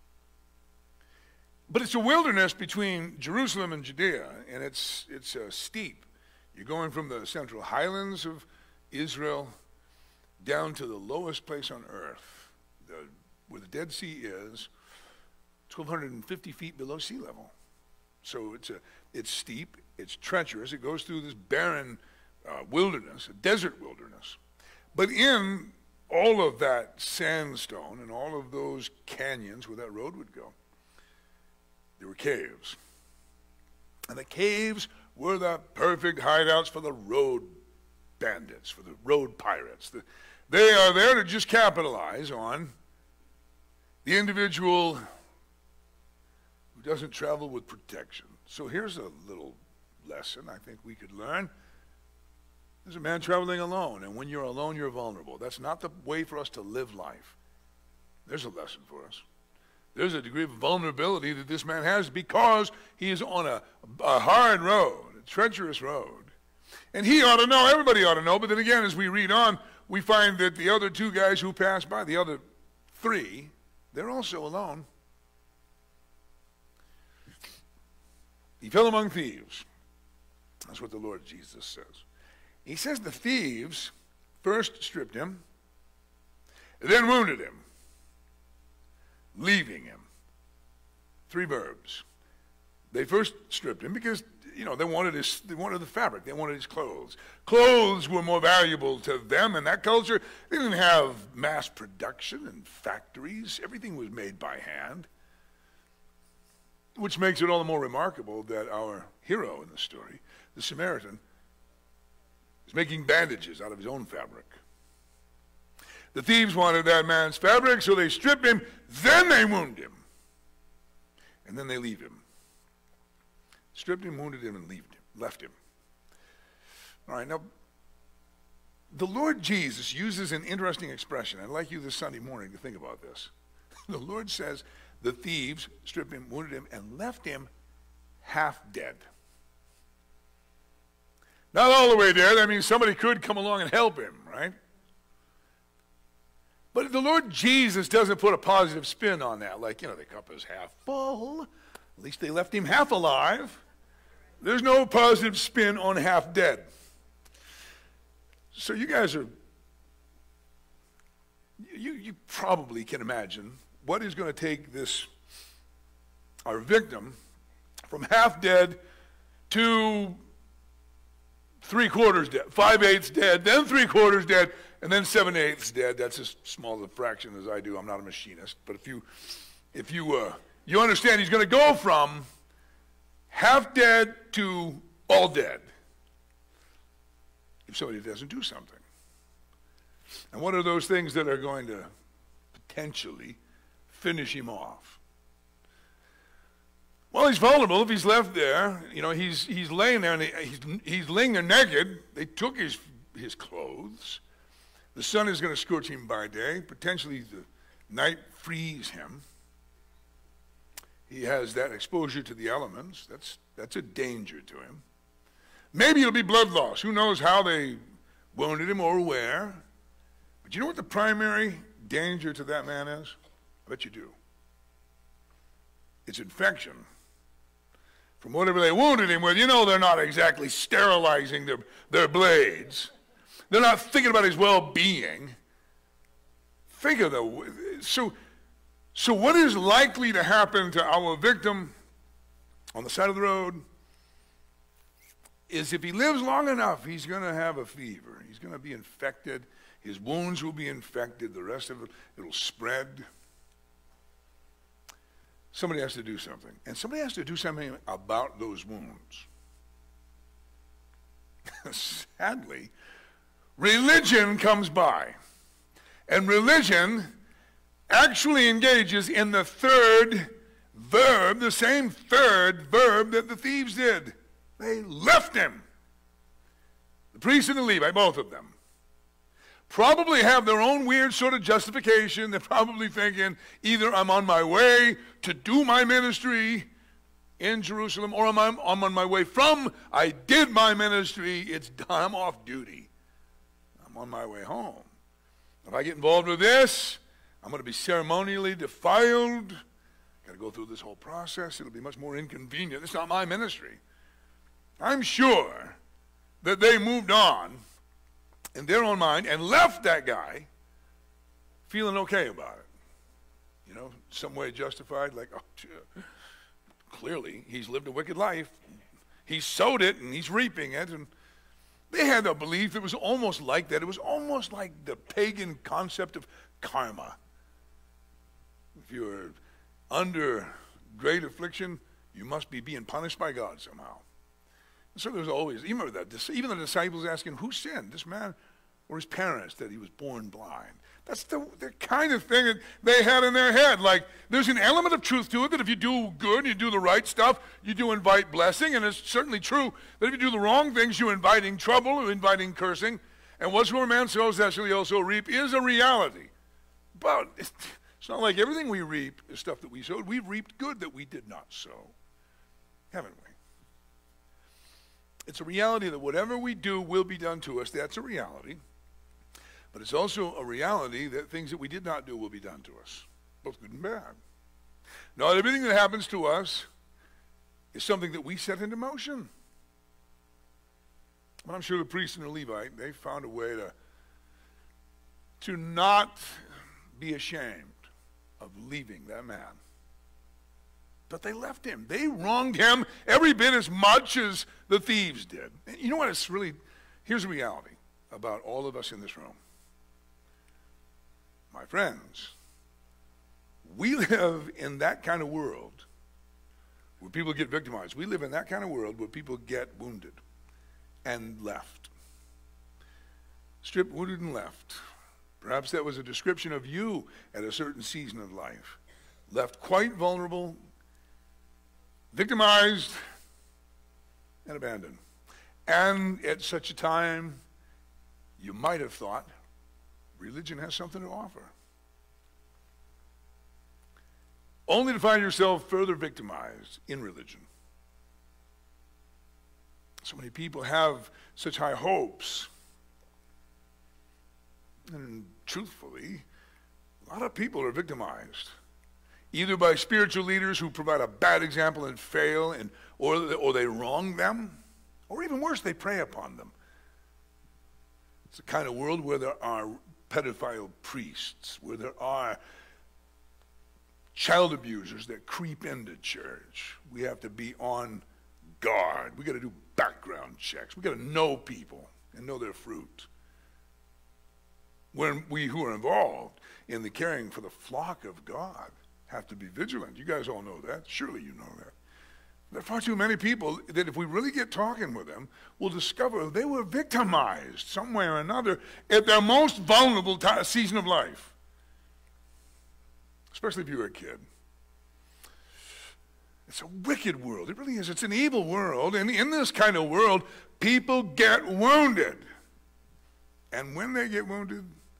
But it's a wilderness between Jerusalem and Judea, and it's steep. You're going from the central highlands of Israel down to the lowest place on earth, where the Dead Sea is, 1,250 feet below sea level. So it's steep, it's treacherous, it goes through this barren wilderness, a desert wilderness. But in all of that sandstone and all of those canyons where that road would go, there were caves. And the caves were the perfect hideouts for the road bandits, for the road pirates. They are there to just capitalize on the individual who doesn't travel with protection. So here's a little lesson I think we could learn. There's a man traveling alone, and when you're alone, you're vulnerable. That's not the way for us to live life. There's a lesson for us. There's a degree of vulnerability that this man has because he is on a hard road, a treacherous road. And he ought to know, everybody ought to know, but then again, as we read on, we find that the other two guys who passed by, the other three, they're also alone. He fell among thieves. That's what the Lord Jesus says. He says the thieves first stripped him, then wounded him, leaving him. Three verbs. They first stripped him because, they wanted the fabric. They wanted his clothes. Clothes were more valuable to them in that culture. They didn't have mass production and factories. Everything was made by hand, which makes it all the more remarkable that our hero in the story, the Samaritan, is making bandages out of his own fabric. The thieves wanted that man's fabric, so they strip him, then they wound him, and then they leave him. Stripped him, wounded him, and left him. All right, now, the Lord Jesus uses an interesting expression. I'd like you this Sunday morning to think about this. The Lord says the thieves stripped him, wounded him, and left him half dead. Not all the way dead. I mean, somebody could come along and help him, right? But the Lord Jesus doesn't put a positive spin on that, like, the cup is half full. At least they left him half alive. There's no positive spin on half dead. So you guys you probably can imagine what is going to take our victim, from half dead to 3/4 dead, 5/8 dead, then 3/4 dead, and then 7/8 dead. That's as small a fraction as I do. I'm not a machinist, but if you understand, he's going to go from half dead to all dead if somebody doesn't do something. And what are those things that are going to potentially finish him off? Well, he's vulnerable if he's left there. He's laying there, and he's laying there naked. They took his clothes. The sun is going to scorch him by day. Potentially the night freeze him. He has that exposure to the elements. That's a danger to him. Maybe it'll be blood loss. Who knows how they wounded him or where. But you know what the primary danger to that man is? I bet you do. It's infection. From whatever they wounded him with, you know they're not exactly sterilizing their blades. They're not thinking about his well-being. Think of so what is likely to happen to our victim on the side of the road is if he lives long enough, he's going to have a fever. He's going to be infected. His wounds will be infected. The rest of it, it'll spread. Somebody has to do something. And somebody has to do something about those wounds. Sadly, religion comes by. And religion actually engages in the third verb, the same third verb that the thieves did. They left him. The priest and the Levite, both of them, probably have their own weird sort of justification. They're probably thinking, either I'm on my way to do my ministry in Jerusalem, or I'm on my way from, I did my ministry, it's done, I'm off duty. I'm on my way home. If I get involved with this, I'm going to be ceremonially defiled. Got to go through this whole process. It'll be much more inconvenient. It's not my ministry. I'm sure that they moved on in their own mind and left that guy feeling okay about it. You know, some way justified, like, oh, clearly he's lived a wicked life. He's sowed it and he's reaping it. And they had a belief that was almost like that. It was almost like the pagan concept of karma. If you're under great affliction, you must be being punished by God somehow. And so there's always, even the disciples asking, who sinned, this man or his parents, that he was born blind? That's the kind of thing that they had in their head. Like, there's an element of truth to it that if you do good, you do the right stuff, you do invite blessing. And it's certainly true that if you do the wrong things, you're inviting trouble, or inviting cursing. And whatsoever man sows, that shall he also reap, is a reality. But it's not like everything we reap is stuff that we sowed. We've reaped good that we did not sow, haven't we? It's a reality that whatever we do will be done to us. That's a reality. But it's also a reality that things that we did not do will be done to us, both good and bad. Not everything that happens to us is something that we set into motion. But I'm sure the priest and the Levite, they found a way to not be ashamed of leaving that man. But they left him. They wronged him every bit as much as the thieves did. And you know what? Here's the reality about all of us in this room. My friends, we live in that kind of world where people get victimized. We live in that kind of world where people get wounded and left. Stripped, wounded, and left. Perhaps that was a description of you at a certain season of life. Left quite vulnerable, victimized, and abandoned. And at such a time, you might have thought, religion has something to offer. Only to find yourself further victimized in religion. So many people have such high hopes. And truthfully, a lot of people are victimized, either by spiritual leaders who provide a bad example and fail, or they wrong them, or even worse, they prey upon them. It's the kind of world where there are pedophile priests, where there are child abusers that creep into church. We have to be on guard. We got to do background checks. We got to know people and know their fruit. When we who are involved in the caring for the flock of God have to be vigilant. You guys all know that. Surely you know that. There are far too many people that if we really get talking with them, we'll discover they were victimized some way or another at their most vulnerable season of life. Especially if you were a kid. It's a wicked world. It really is. It's an evil world. And in this kind of world, people get wounded. And when they get wounded,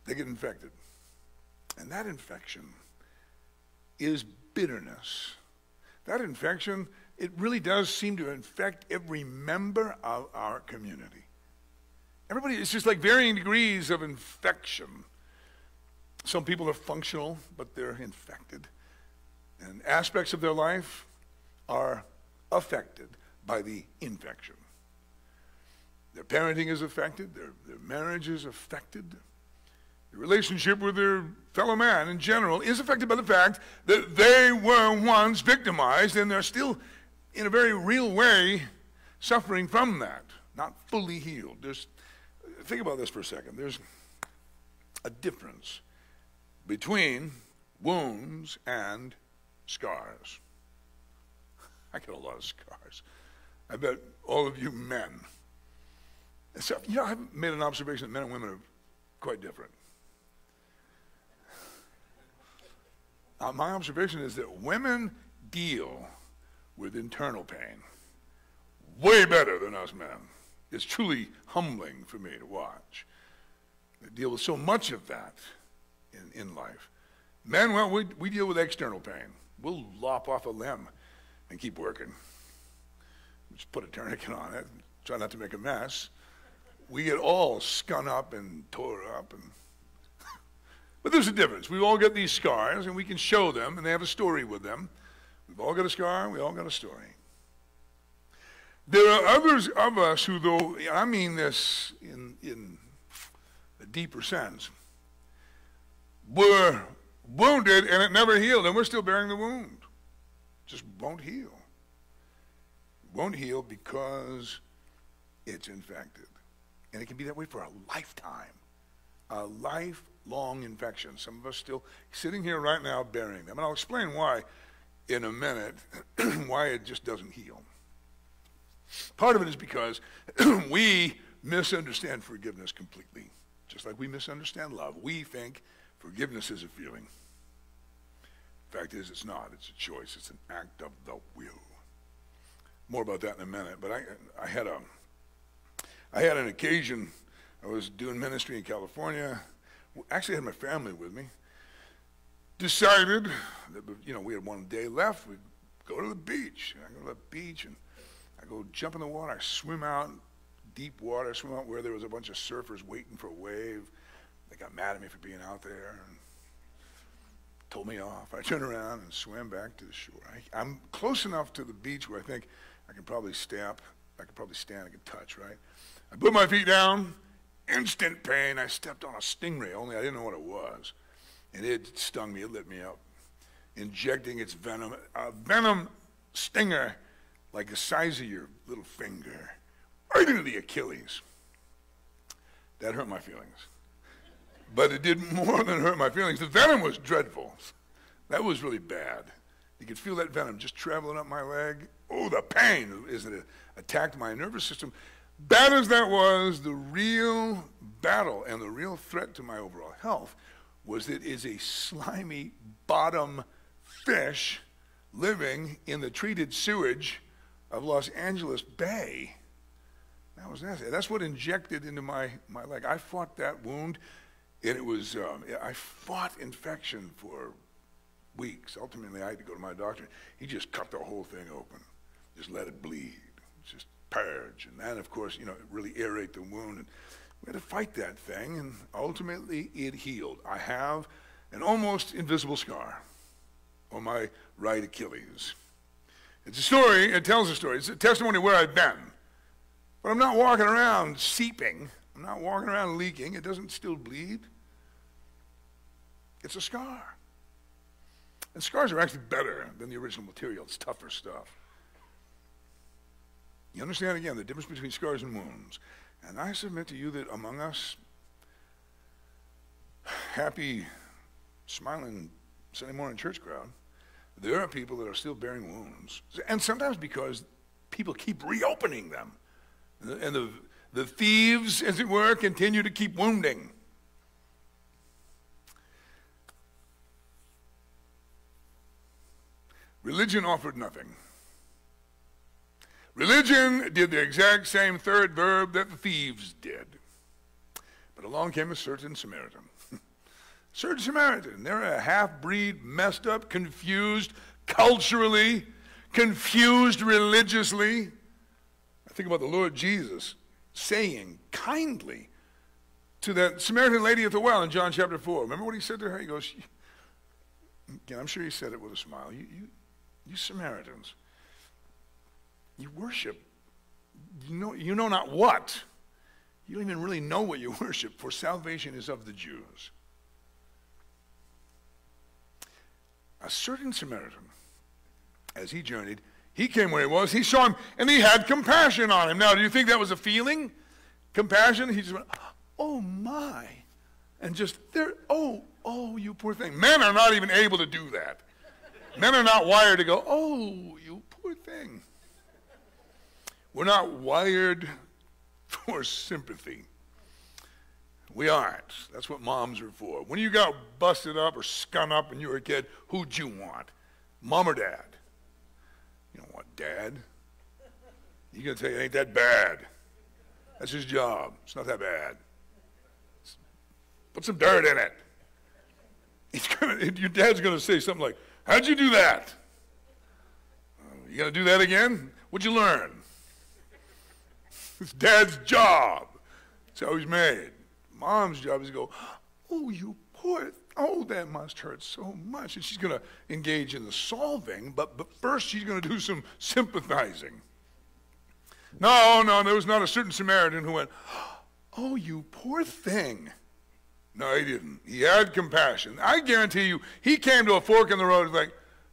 they get infected. And that infection is bitterness. That infection, it really does seem to infect every member of our community. Everybody, it's just like varying degrees of infection. Some people are functional, but they're infected. And aspects of their life are affected by the infection. Their parenting is affected, their marriage is affected. The relationship with their fellow man in general is affected by the fact that they were once victimized and they're still, in a very real way, suffering from that, not fully healed. Think about this for a second. There's a difference between wounds and scars. I get a lot of scars. I bet all of you men. So, I've made an observation that men and women are quite different. My observation is that women deal with internal pain way better than us men. It's truly humbling for me to watch. They deal with so much of that in life. Men, well, we deal with external pain. We'll lop off a limb and keep working. Just put a tourniquet on it, try not to make a mess. We get all scun up and tore up. But there's a difference. We've all got these scars, and we can show them, and they have a story with them. We've all got a scar, and we all got a story. There are others of us who, though, I mean this in a deeper sense, were wounded and it never healed, and we're still bearing the wound. Just won't heal. Won't heal because it's infected. And it can be that way for a lifetime. A lifelong infection. Some of us still sitting here right now bearing them. And I'll explain why in a minute, why it just doesn't heal. Part of it is because we misunderstand forgiveness completely. Just like we misunderstand love. We think forgiveness is a feeling. Fact is, it's not. It's a choice. It's an act of the will. More about that in a minute. But I had an occasion. I was doing ministry in California. Actually, I had my family with me. Decided that, we had one day left. We'd go to the beach. I go to the beach and I go jump in the water. I swim out in deep water. I swim out where there was a bunch of surfers waiting for a wave. They got mad at me for being out there and told me off. I turned around and swam back to the shore. I'm close enough to the beach where I think I can probably stand, I can touch, right? I put my feet down, instant pain. I stepped on a stingray, only I didn't know what it was. And it stung me, it lit me up, injecting its venom, a venom stinger like the size of your little finger, right into the Achilles. That hurt my feelings. But it did more than hurt my feelings. The venom was dreadful. That was really bad. You could feel that venom just traveling up my leg. Oh, the pain as it attacked my nervous system. Bad as that was, the real battle and the real threat to my overall health was that it is a slimy bottom fish living in the treated sewage of Los Angeles Bay. That was nasty. That's what injected into my leg. I fought that wound, and it was, I fought infection for weeks. Ultimately, I had to go to my doctor. He just cut the whole thing open, just let it bleed, just purge. And then, of course, it really aerate the wound. And we had to fight that thing, and ultimately it healed. I have an almost invisible scar on my right Achilles. It's a story, it tells a story. It's a testimony of where I've been. But I'm not walking around seeping. I'm not walking around leaking. It doesn't still bleed. It's a scar. And scars are actually better than the original material. It's tougher stuff. You understand, again, the difference between scars and wounds. And I submit to you that among us, happy, smiling Sunday morning church crowd, there are people that are still bearing wounds. And sometimes because people keep reopening them. And the thieves, as it were, continue to keep wounding. Religion offered nothing. Religion did the exact same third verb that the thieves did. But along came a certain Samaritan. Certain Samaritan. They're a half-breed, messed up, confused culturally, confused religiously. I think about the Lord Jesus saying kindly to that Samaritan lady at the well in John chapter 4. Remember what he said to her? He goes, again, I'm sure he said it with a smile. You Samaritans, you worship, you know not what. You don't even really know what you worship, for salvation is of the Jews. A certain Samaritan, as he journeyed, he came where he was, he saw him, and he had compassion on him. Now, do you think that was a feeling? Compassion? He just went, oh my. And just there, oh, you poor thing. Men are not even able to do that. Men are not wired to go, oh, you poor thing. We're not wired for sympathy. We aren't. That's what moms are for. When you got busted up or skun up when you were a kid, who'd you want? Mom or dad? You don't want dad. He's going to tell you it ain't that bad. That's his job. It's not that bad. Put some dirt in it. Your dad's going to say something like, how'd you do that? You going to do that again? What'd you learn? It's dad's job. That's how he's made. Mom's job is to go, oh, you poor, oh, that must hurt so much. And she's going to engage in the solving, but first she's going to do some sympathizing. No, there was not a certain Samaritan who went, oh, you poor thing. No, he didn't. He had compassion. I guarantee you, he came to a fork in the road like,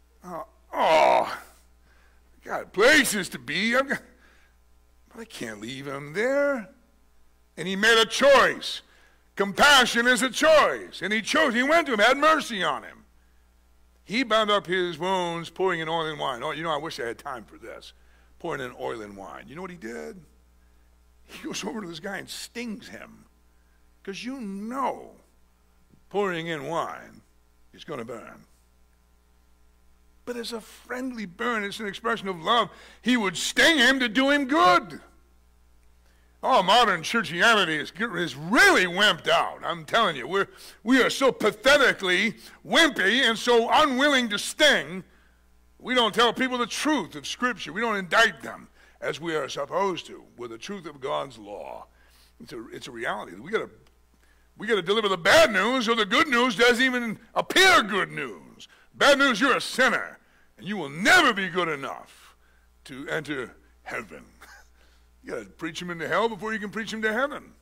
oh, got places to be. But I can't leave him there. And he made a choice. Compassion is a choice. And he chose. He went to him, had mercy on him. He bound up his wounds, pouring in oil and wine. Oh, I wish I had time for this. Pouring in oil and wine. You know what he did? He goes over to this guy and stings him. Because pouring in wine is going to burn. But as a friendly burn, it's an expression of love. He would sting him to do him good. Oh, modern churchianity is really wimped out. I'm telling you, we are so pathetically wimpy and so unwilling to sting. We don't tell people the truth of Scripture. We don't indict them as we are supposed to with the truth of God's law. It's a reality. We got to deliver the bad news, or the good news doesn't even appear good news. Bad news, you're a sinner, and you will never be good enough to enter heaven. You got to preach them into hell before you can preach them to heaven.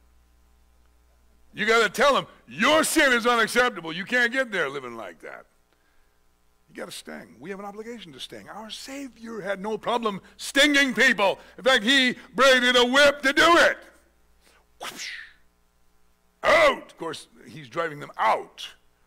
You got to tell them, your sin is unacceptable. You can't get there living like that. You got to sting. We have an obligation to sting. Our Savior had no problem stinging people. In fact, he braided a whip to do it. Whoosh. Out. Of course, he's driving them out.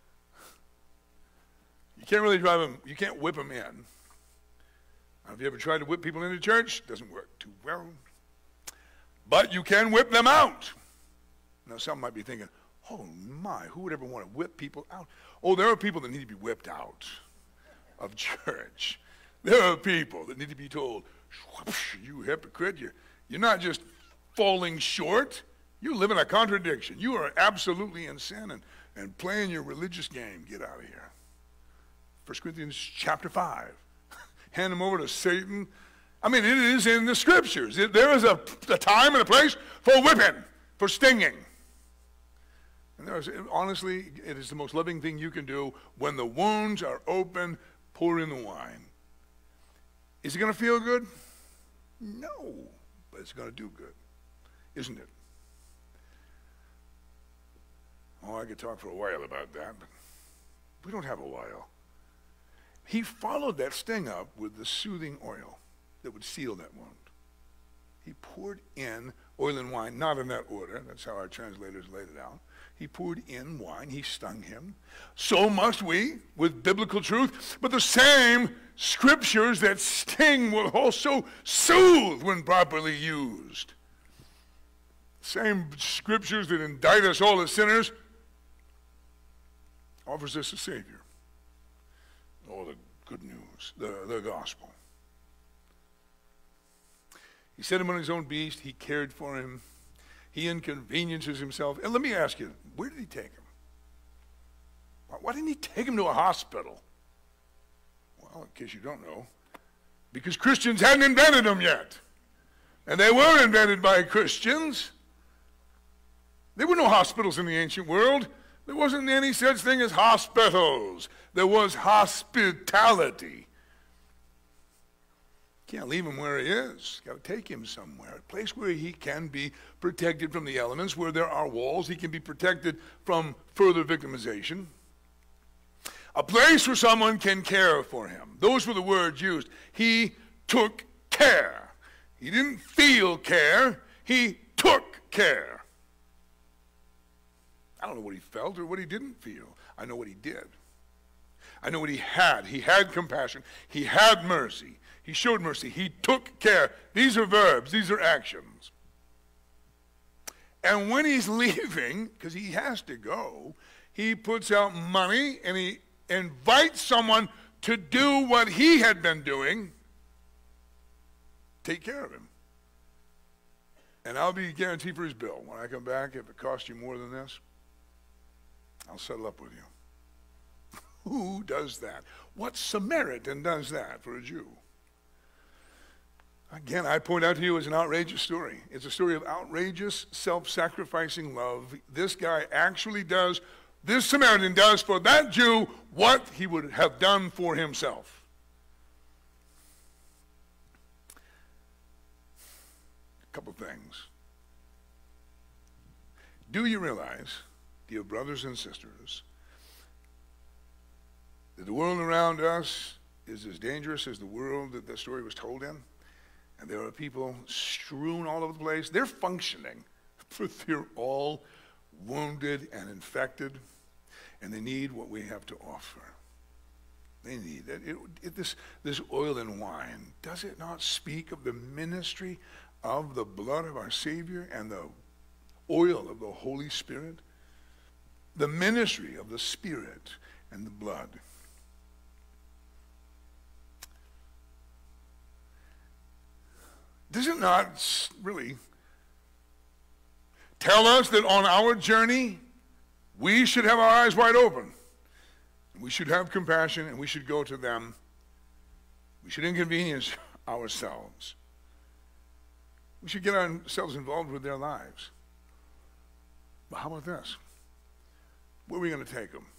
You can't really drive them, you can't whip them in. Have you ever tried to whip people into church? Doesn't work too well. But you can whip them out. Now, some might be thinking, oh my, who would ever want to whip people out? Oh, there are people that need to be whipped out of church. There are people that need to be told, you hypocrite, you're not just falling short, you live in a contradiction. You are absolutely in sin and playing your religious game. Get out of here. 1 Corinthians chapter 5. Hand them over to Satan. I mean, it is in the Scriptures. There is a time and a place for whipping, for stinging. And honestly, it is the most loving thing you can do. When the wounds are open, pour in the wine. Is it going to feel good? No, but it's going to do good, isn't it? Oh, I could talk for a while about that, but we don't have a while. He followed that sting up with the soothing oil that would seal that wound. He poured in oil and wine, not in that order. That's how our translators laid it out. He poured in wine. He stung him. So must we with biblical truth. But the same Scriptures that sting will also soothe when properly used. Same Scriptures that indict us all as sinners offers us a Savior. Oh, the good news, the gospel. He set him on his own beast. He cared for him. He inconveniences himself. And let me ask you, where did he take him? Why didn't he take him to a hospital? Well, in case you don't know, because Christians hadn't invented them yet. And they were invented by Christians. There were no hospitals in the ancient world. There wasn't any such thing as hospitals. There was hospitality. Can't leave him where he is. Got to take him somewhere, a place where he can be protected from the elements, where there are walls. He can be protected from further victimization. A place where someone can care for him. Those were the words used. He took care. He didn't feel care. He took care. I don't know what he felt or what he didn't feel. I know what he did. I know what he had. He had compassion. He had mercy. He showed mercy. He took care. These are verbs. These are actions. And when he's leaving, because he has to go, he puts out money and he invites someone to do what he had been doing. Take care of him. And I'll be guaranteed for his bill. When I come back, if it costs you more than this, I'll settle up with you. Who does that? What Samaritan does that for a Jew? Again, I point out to you, it's an outrageous story. It's a story of outrageous, self-sacrificing love. This guy actually does, this Samaritan does for that Jew what he would have done for himself. A couple things. Do you realize, dear brothers and sisters, that the world around us is as dangerous as the world that the story was told in? And there are people strewn all over the place. They're functioning, but they're all wounded and infected, and they need what we have to offer. They need it. This oil and wine, does it not speak of the ministry of the blood of our Savior and the oil of the Holy Spirit? The ministry of the Spirit and the blood. Does it not really tell us that on our journey, we should have our eyes wide open? We should have compassion and we should go to them. We should inconvenience ourselves. We should get ourselves involved with their lives. But how about this? Where are we going to take them?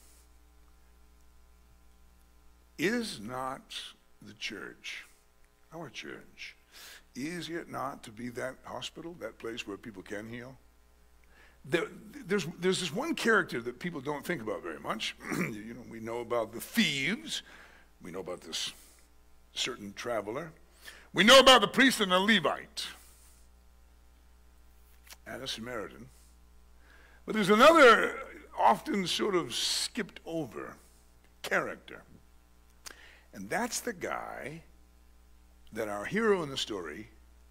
Is not the church, our church, is it not to be that hospital, that place where people can heal? There's this one character that people don't think about very much. We know about the thieves. We know about this certain traveler. We know about the priest and the Levite and a Samaritan. But there's another often sort of skipped over character. And that's the guy that our hero in the story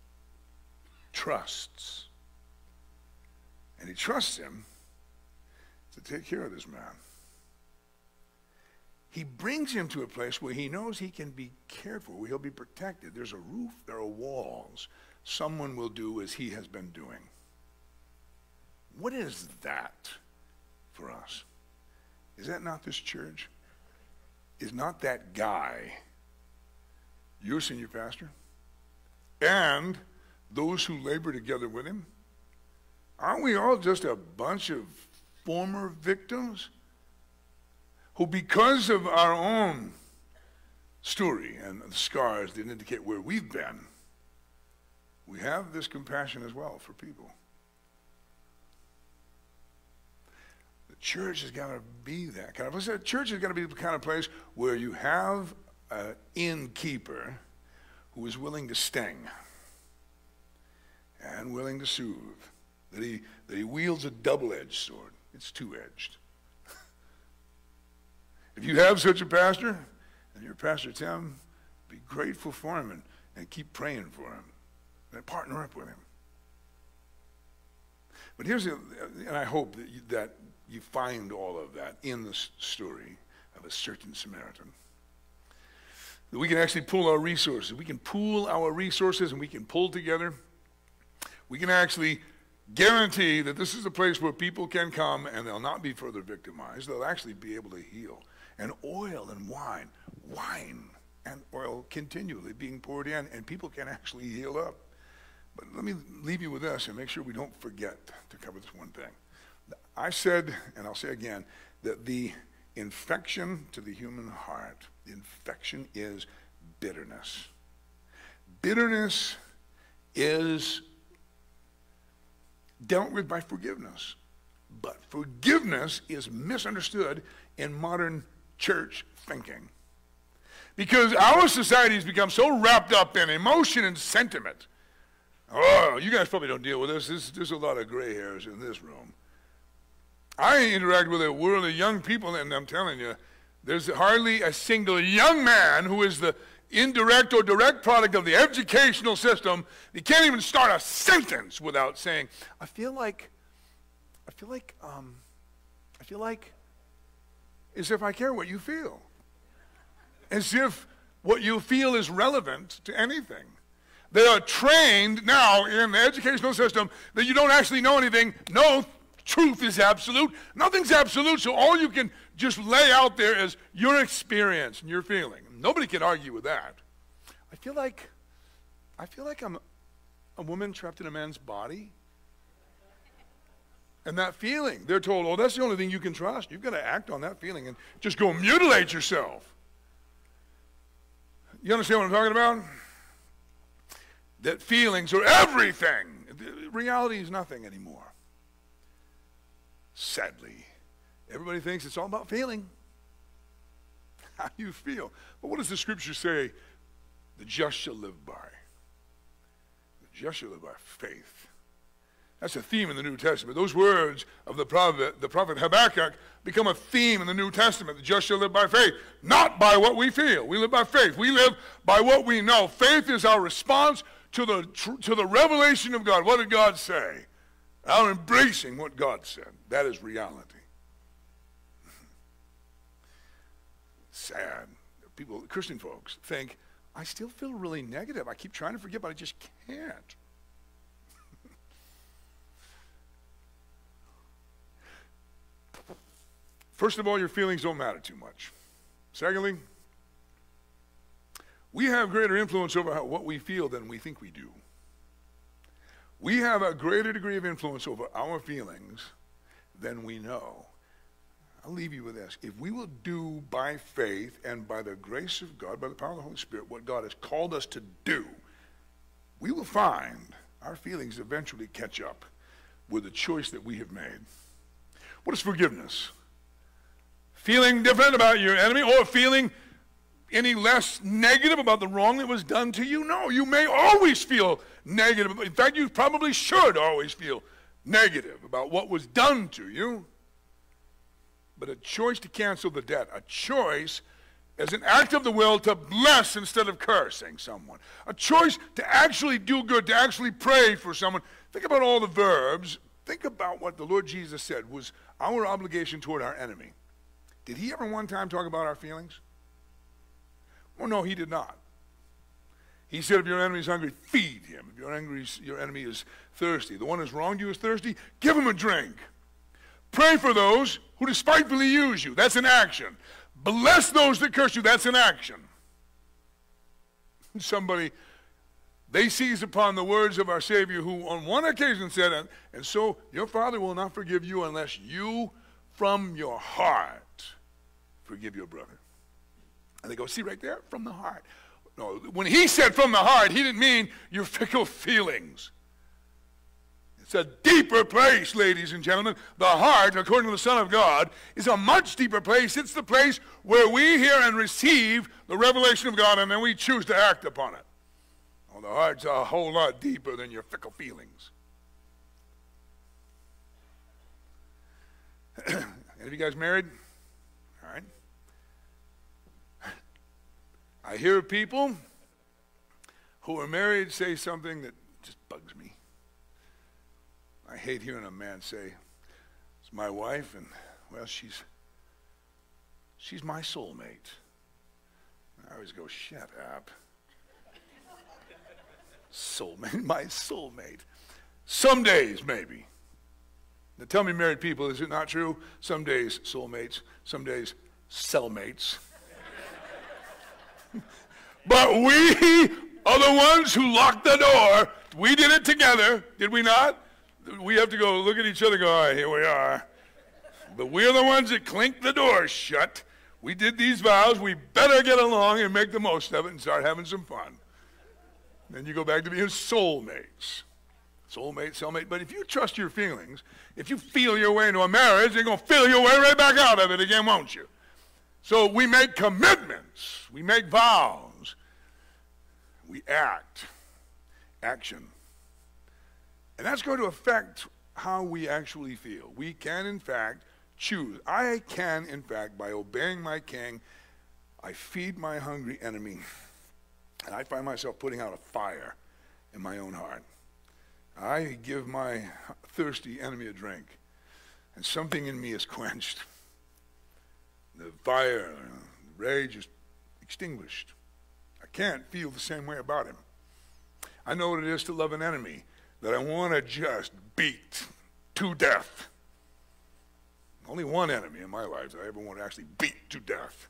trusts. And he trusts him to take care of this man. He brings him to a place where he knows he can be cared for, where he'll be protected. There's a roof, there are walls. Someone will do as he has been doing. What is that for us? Is that not this church? Is not that guy your senior pastor and those who labor together with him? Aren't we all just a bunch of former victims who, because of our own story and the scars that indicate where we've been, we have this compassion as well for people? The church has got to be that kind of place. The church has got to be the kind of place where you have an innkeeper who is willing to sting and willing to soothe. That he wields a double-edged sword. It's two-edged. If you have such a pastor, and you're Pastor Tim, be grateful for him and keep praying for him. And partner up with him. But and I hope that you find all of that in the story of a certain Samaritan. That we can actually pool our resources. We can pool our resources and we can pull together. We can actually guarantee that this is a place where people can come and they'll not be further victimized. They'll actually be able to heal. And oil and wine and oil continually being poured in, and people can actually heal up. But let me leave you with this and make sure we don't forget to cover this one thing. I said, and I'll say again, that the infection to the human heart, the infection is bitterness. Bitterness is dealt with by forgiveness. But forgiveness is misunderstood in modern church thinking. Because our society has become so wrapped up in emotion and sentiment. Oh, you guys probably don't deal with this. There's a lot of gray hairs in this room. I interact with a world of young people, and I'm telling you, there's hardly a single young man who is the indirect or direct product of the educational system. He can't even start a sentence without saying, I feel like, as if I care what you feel. As if what you feel is relevant to anything. They are trained now in the educational system that you don't actually know anything. No truth is absolute. Nothing's absolute, so all you can just lay out there is your experience and your feeling. Nobody can argue with that. I feel like I'm a woman trapped in a man's body. And that feeling, they're told, oh, that's the only thing you can trust. You've got to act on that feeling and just go mutilate yourself. You understand what I'm talking about? That feelings are everything. Reality is nothing anymore. Sadly, everybody thinks it's all about feeling. How you feel. But what does the scripture say? The just shall live by. The just shall live by faith. That's a theme in the New Testament. Those words of the prophet Habakkuk become a theme in the New Testament. The just shall live by faith, not by what we feel. We live by faith. We live by what we know. Faith is our response to the revelation of God. What did God say? Our embracing what God said. That is reality. Sad. People, Christian folks, think, I still feel really negative. I keep trying to forget, but I just can't. First of all, your feelings don't matter too much. Secondly, we have greater influence over what we feel than we think we do. We have a greater degree of influence over our feelings than we know. I'll leave you with this. If we will do by faith and by the grace of God, by the power of the Holy Spirit, what God has called us to do, we will find our feelings eventually catch up with the choice that we have made. What is forgiveness? Feeling different about your enemy or feeling any less negative about the wrong that was done to you? No, you may always feel negative. In fact, you probably should always feel negative about what was done to you. But a choice to cancel the debt, a choice as an act of the will to bless instead of cursing someone, a choice to actually do good, to actually pray for someone. Think about all the verbs. Think about what the Lord Jesus said was our obligation toward our enemy. Did he ever one time talk about our feelings? Well, no, he did not. He said, if your enemy is hungry, feed him. If your enemy is thirsty, the one who's wronged you is thirsty, give him a drink. Pray for those who despitefully use you. That's an action. Bless those that curse you. That's an action. Somebody, they seized upon the words of our Savior who on one occasion said, and so your Father will not forgive you unless you from your heart forgive your brother. And they go, see right there, from the heart. No, when he said from the heart, he didn't mean your fickle feelings. It's a deeper place, ladies and gentlemen. The heart, according to the Son of God, is a much deeper place. It's the place where we hear and receive the revelation of God, and then we choose to act upon it. Oh, the heart's a whole lot deeper than your fickle feelings. Any of you guys married? All right. I hear people who are married say something that just bugs me. I hate hearing a man say, it's my wife, and, well, she's my soulmate. I always go, shut up. Soulmate, my soulmate. Some days, maybe. Now tell me, married people, is it not true? Some days, soulmates. Some days, cellmates. But we are the ones who locked the door. We did it together, did we not? We have to go look at each other and go, all right, here we are. But we're the ones that clinked the door shut. We did these vows. We better get along and make the most of it and start having some fun. Then you go back to being soulmates. Soulmate, cellmate. But if you trust your feelings, if you feel your way into a marriage, you're going to feel your way right back out of it again, won't you? So we make commitments. We make vows. We act. Action. And that's going to affect how we actually feel. We can, in fact, choose. I can, in fact, by obeying my king, I feed my hungry enemy, and I find myself putting out a fire in my own heart. I give my thirsty enemy a drink, and something in me is quenched. The fire, the rage is extinguished. I can't feel the same way about him. I know what it is to love an enemy that I want to just beat to death. Only one enemy in my life that I ever want to actually beat to death.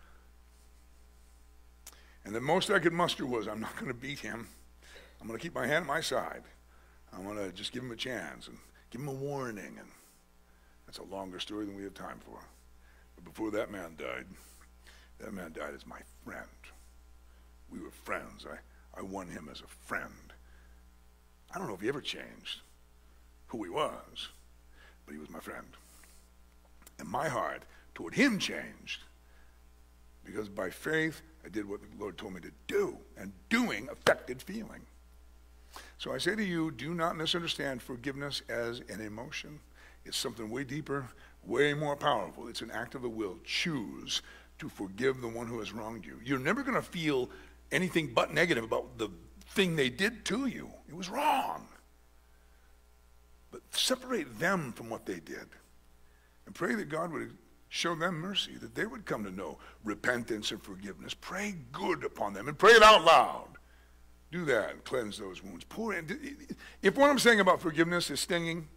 And the most I could muster was, I'm not going to beat him. I'm going to keep my hand at my side. I'm going to just give him a chance and give him a warning. And that's a longer story than we have time for. But before that man died as my friend. We were friends. I won him as a friend. I don't know if he ever changed who he was, but he was my friend. And my heart toward him changed because by faith I did what the Lord told me to do, and doing affected feeling. So I say to you, do not misunderstand forgiveness as an emotion. It's something way deeper, way more powerful. It's an act of the will. Choose to forgive the one who has wronged you. You're never going to feel anything but negative about the thing they did to you. It was wrong. But separate them from what they did and pray that God would show them mercy, that they would come to know repentance and forgiveness. Pray good upon them and pray it out loud. Do that and cleanse those wounds. Pour in. If what I'm saying about forgiveness is stinging,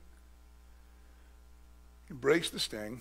embrace the sting.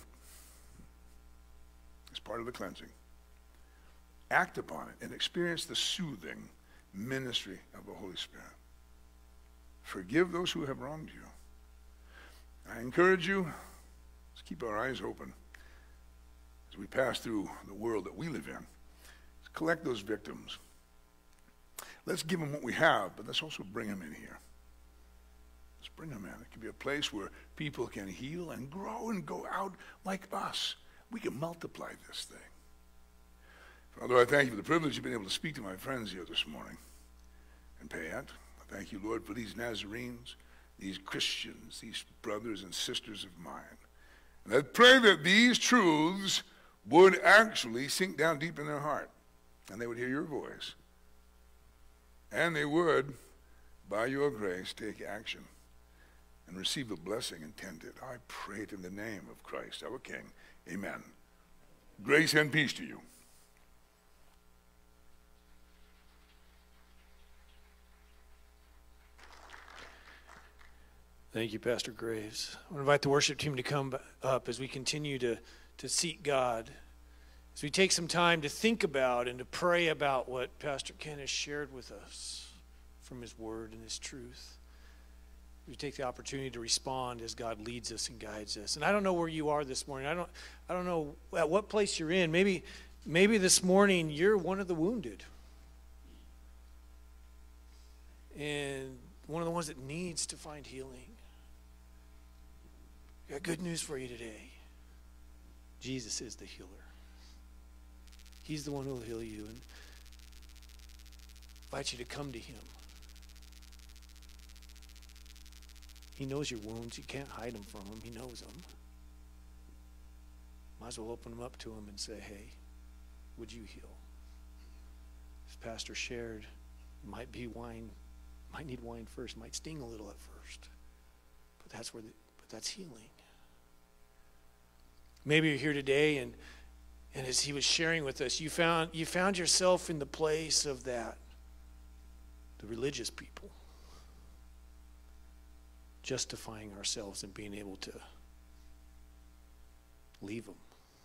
It's part of the cleansing. Act upon it and experience the soothing ministry of the Holy Spirit. Forgive those who have wronged you. I encourage you, let's keep our eyes open as we pass through the world that we live in. Let's collect those victims. Let's give them what we have, but let's also bring them in here. Let's bring them in. It can be a place where people can heal and grow and go out like us. We can multiply this thing. Father, I thank you for the privilege of being able to speak to my friends here this morning and Payette. I thank you, Lord, for these Nazarenes, these Christians, these brothers and sisters of mine. And I pray that these truths would actually sink down deep in their heart, and they would hear your voice. And they would, by your grace, take action and receive the blessing intended. I pray it in the name of Christ, our King. Amen. Grace and peace to you. Thank you, Pastor Graves. I want to invite the worship team to come up as we continue to seek God, as we take some time to think about and to pray about what Pastor Ken has shared with us from his word and his truth. We take the opportunity to respond as God leads us and guides us. And I don't know where you are this morning. I don't know at what place you're in. Maybe this morning you're one of the wounded. And one of the ones that needs to find healing. I got good news for you today. Jesus is the healer. He's the one who will heal you, and invite you to come to him. He knows your wounds. You can't hide them from him. He knows them. Might as well open them up to him and say, hey, would you heal? As Pastor shared, it might be wine, might need wine first, might sting a little at first. But that's healing. Maybe you're here today and as he was sharing with us, you found yourself in the place of the religious people. justifying ourselves and being able to leave them.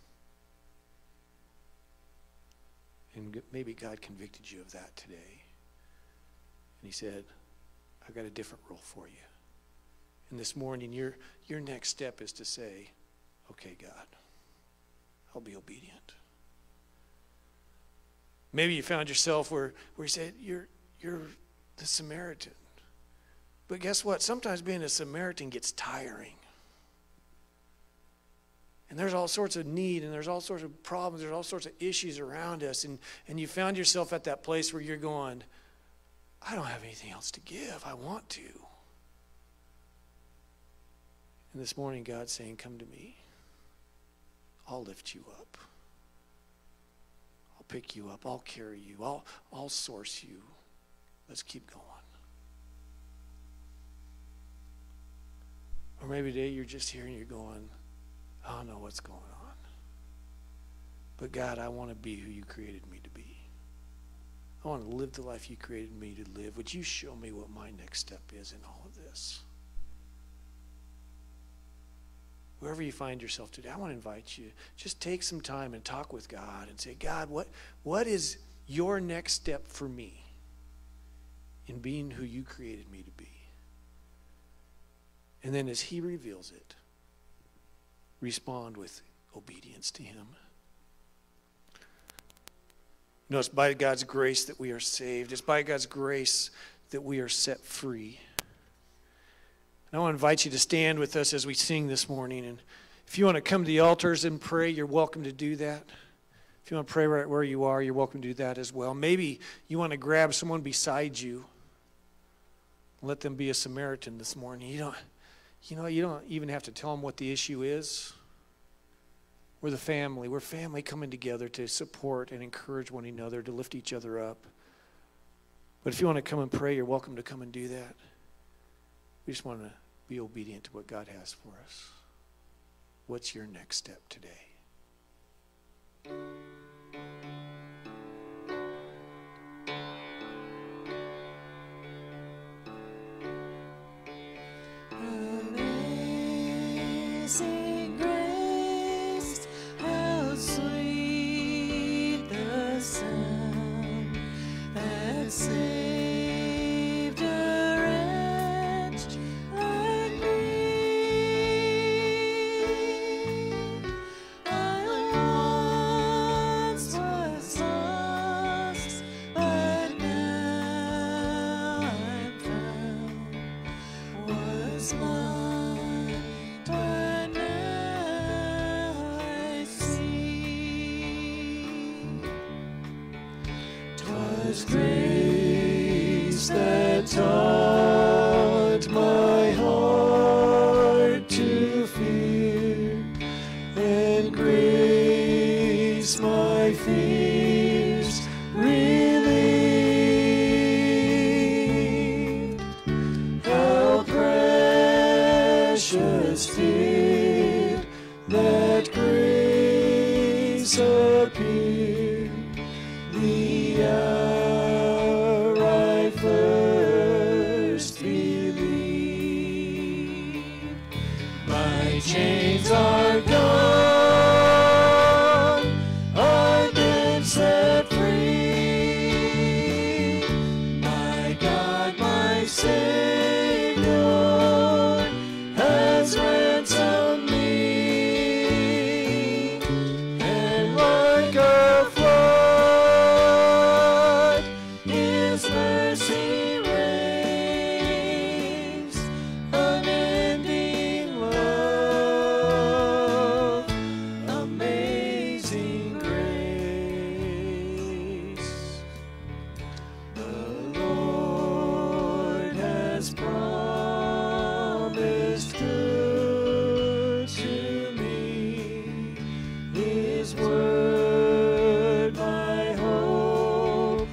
And maybe God convicted you of that today. And he said, I've got a different role for you. And this morning, your next step is to say, okay, God, I'll be obedient. Maybe you found yourself where you said, you're the Samaritan. But guess what? Sometimes being a Samaritan gets tiring. And there's all sorts of need, and there's all sorts of problems, there's all sorts of issues around us. And you found yourself at that place where you're going, I don't have anything else to give. I want to. And this morning, God's saying, come to me. I'll lift you up. I'll pick you up. I'll carry you. I'll source you. Let's keep going. Or maybe today you're just here and you're going, I don't know what's going on. But God, I want to be who you created me to be. I want to live the life you created me to live. Would you show me what my next step is in all of this? Wherever you find yourself today, I want to invite you, just take some time and talk with God and say, God, what is your next step for me in being who you created me to be? And then as he reveals it, respond with obedience to him. You know, it's by God's grace that we are saved. It's by God's grace that we are set free. And I want to invite you to stand with us as we sing this morning. And if you want to come to the altars and pray, you're welcome to do that. If you want to pray right where you are, you're welcome to do that as well. Maybe you want to grab someone beside you and let them be a Samaritan this morning. You don't even have to tell them what the issue is. We're the family. We're family coming together to support and encourage one another, to lift each other up. But if you want to come and pray, you're welcome to come and do that. We just want to be obedient to what God has for us. What's your next step today? Amazing grace, how sweet the sound that saved a wretch like me. I once was lost, but now I'm found. Was blind, but now I see. 'Twas grace that taught my heart to fear, and grace my fears relieved. How precious did that grace appear, the hour I first believed. My chains are gone, I've been set free. My God, my Savior has ransomed me, and like a flood His mercy reigns, unending love, amazing grace. The Lord has promised good to me. His word my hope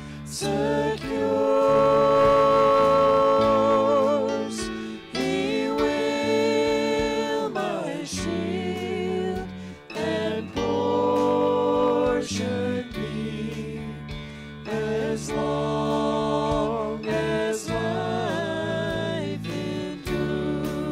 secures. He will my shield and portion be, as long as life endures.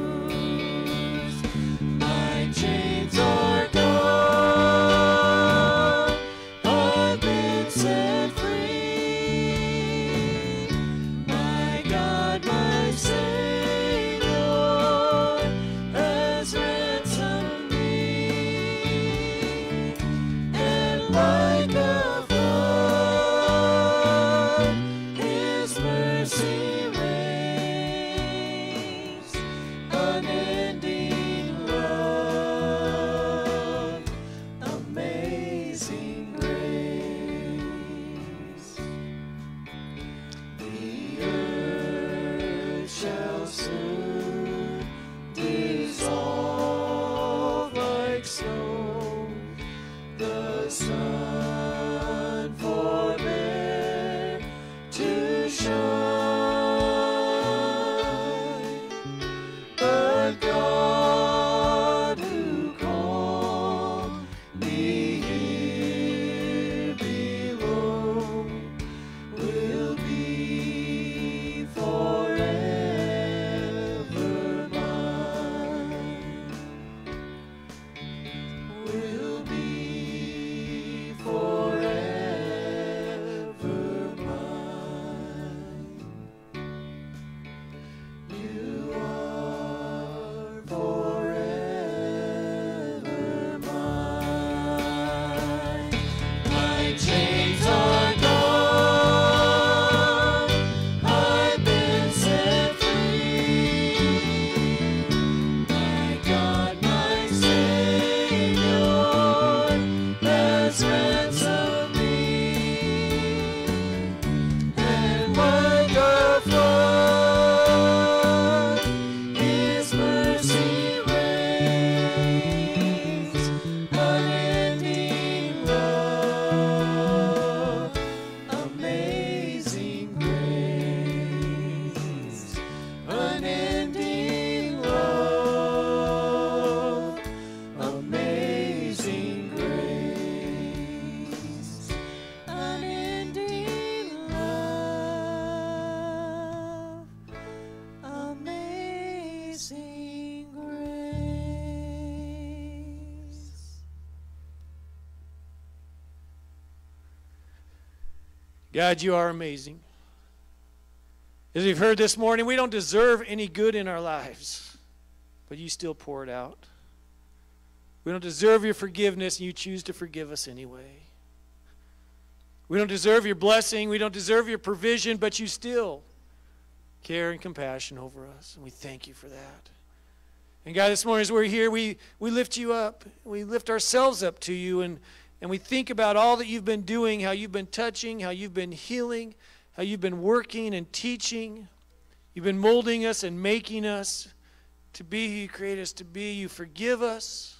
God, you are amazing. As we've heard this morning, we don't deserve any good in our lives, but you still pour it out. We don't deserve your forgiveness, and you choose to forgive us anyway. We don't deserve your blessing. We don't deserve your provision, but you still care and compassion over us, and we thank you for that. And God, this morning as we're here, we lift you up. We lift ourselves up to you, and we think about all that you've been doing, how you've been touching, how you've been healing, how you've been working and teaching. You've been molding us and making us to be who you created us to be. You forgive us.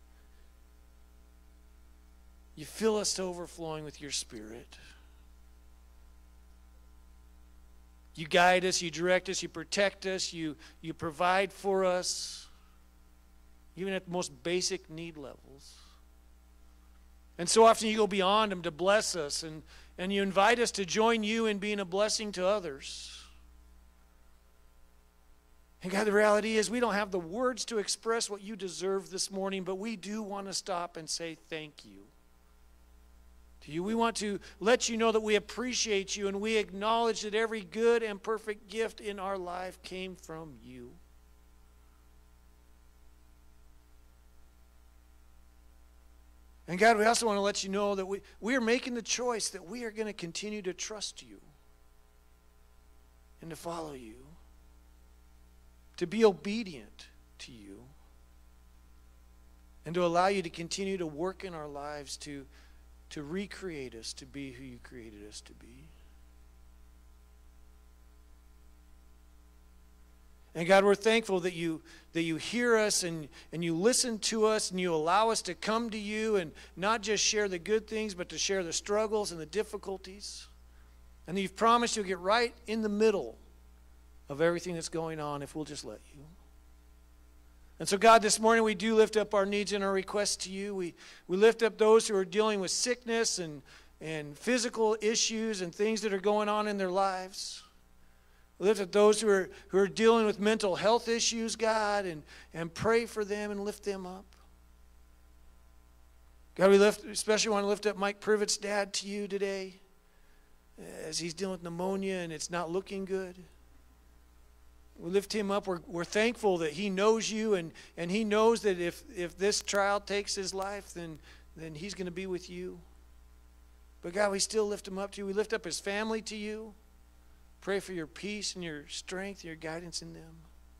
You fill us to overflowing with your Spirit. You guide us, you direct us, you protect us, you provide for us, even at the most basic need levels. And so often you go beyond them to bless us, and you invite us to join you in being a blessing to others. And God, the reality is we don't have the words to express what you deserve this morning, but we do want to stop and say thank you to you. We want to let you know that we appreciate you, and we acknowledge that every good and perfect gift in our life came from you. And God, we also want to let you know that we are making the choice that we are going to continue to trust you and to follow you, to be obedient to you, and to allow you to continue to work in our lives to recreate us to be who you created us to be. And God, we're thankful that you hear us and you listen to us and you allow us to come to you and not just share the good things, but to share the struggles and the difficulties. And that you've promised you'll get right in the middle of everything that's going on if we'll just let you. And so, God, this morning we do lift up our needs and our requests to you. We lift up those who are dealing with sickness and physical issues and things that are going on in their lives. We lift up those who are dealing with mental health issues, God, and pray for them and lift them up. God, we especially want to lift up Mike Privett's dad to you today as he's dealing with pneumonia and it's not looking good. We lift him up. We're thankful that he knows you, and he knows that if this trial takes his life, then he's going to be with you. But God, we still lift him up to you. We lift up his family to you. Pray for your peace and your strength, your guidance in them.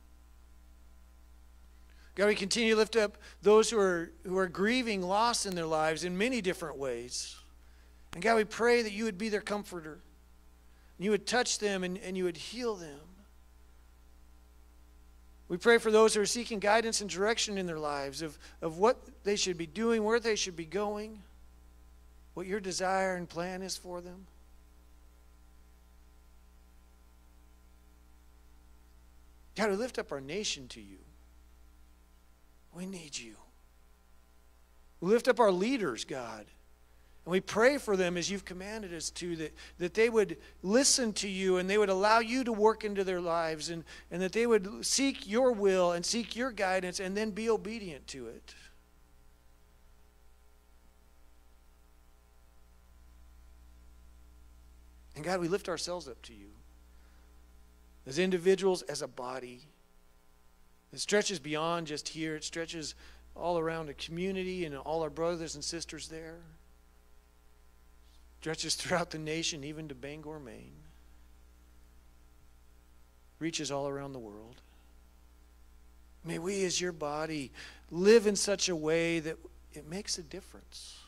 God, we continue to lift up those who are grieving loss in their lives in many different ways. And God, we pray that you would be their comforter. And you would touch them and you would heal them. We pray for those who are seeking guidance and direction in their lives of what they should be doing, where they should be going, what your desire and plan is for them. God, we lift up our nation to you. We need you. We lift up our leaders, God. And we pray for them as you've commanded us to, that they would listen to you and they would allow you to work into their lives and that they would seek your will and seek your guidance and then be obedient to it. And God, we lift ourselves up to you as individuals, as a body. It stretches beyond just here. It stretches all around the community and all our brothers and sisters there. Stretches throughout the nation, even to Bangor, Maine. Reaches all around the world. May we as your body live in such a way that it makes a difference.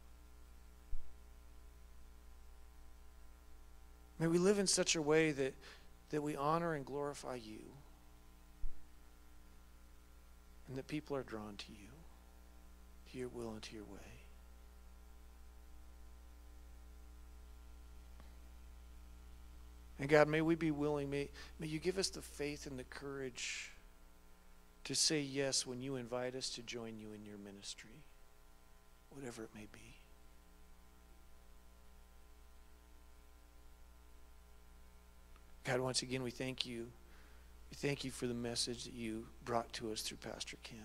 May we live in such a way that we honor and glorify you. And that people are drawn to you, to your will and to your way. And God, may we be willing, may you give us the faith and the courage to say yes when you invite us to join you in your ministry, whatever it may be. God, once again, we thank you. We thank you for the message that you brought to us through Pastor Ken.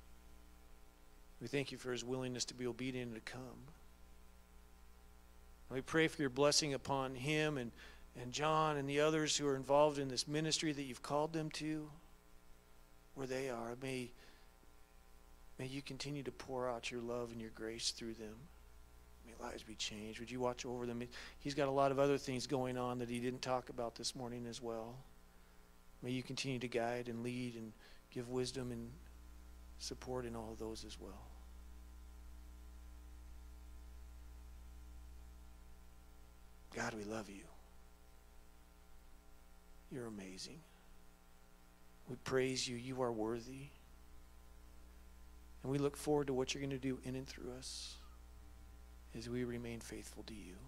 We thank you for his willingness to be obedient and to come. We pray for your blessing upon him and John and the others who are involved in this ministry that you've called them to, where they are. May you continue to pour out your love and your grace through them. May lives be changed. Would you watch over them? He's got a lot of other things going on that he didn't talk about this morning as well. May you continue to guide and lead and give wisdom and support in all of those as well. God, we love you. You're amazing. We praise you. You are worthy. And we look forward to what you're going to do in and through us as we remain faithful to you.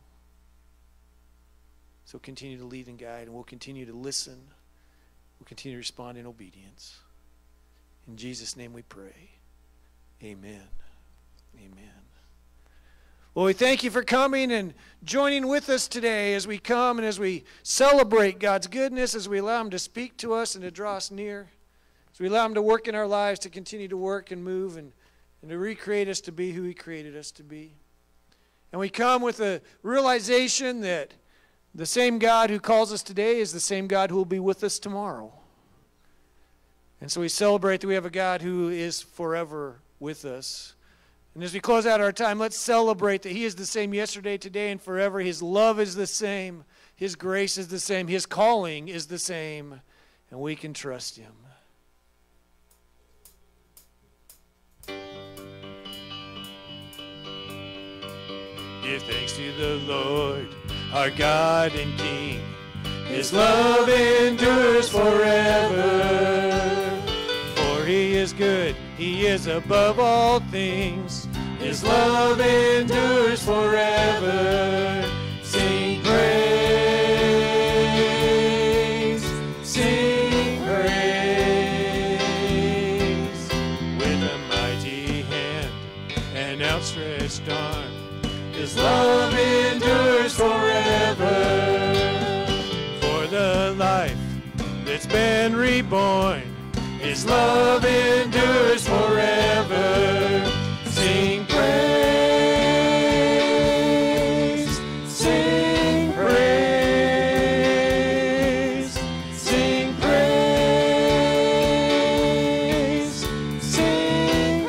So continue to lead and guide, and we'll continue to listen. We'll continue to respond in obedience. In Jesus' name we pray. Amen. Amen. Well, we thank you for coming and joining with us today as we come and as we celebrate God's goodness, as we allow him to speak to us and to draw us near, as we allow him to work in our lives, to continue to work and move and to recreate us to be who he created us to be. And we come with a realization that the same God who calls us today is the same God who will be with us tomorrow. And so we celebrate that we have a God who is forever with us. And as we close out our time, let's celebrate that he is the same yesterday, today, and forever. His love is the same. His grace is the same. His calling is the same. And we can trust him. Give thanks to the Lord, our God and King. His love endures forever. For he is good, he is above all things. His love endures forever. Sing praise, sing praise. With a mighty hand and outstretched arm, his love endures forever. For the life that's been reborn, his love endures forever. Sing praise, sing praise, sing praise, sing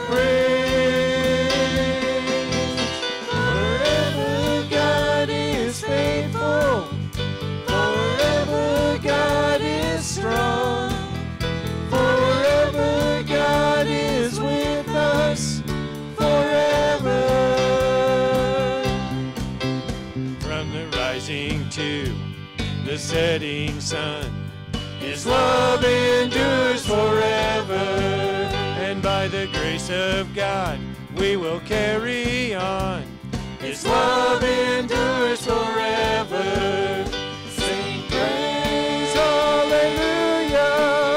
praise. Forever God is faithful, forever God is strong. Forever God is with us, forever. From the rising to the setting sun, his love endures forever. And by the grace of God, we will carry on. His love endures forever. Sing praise, hallelujah.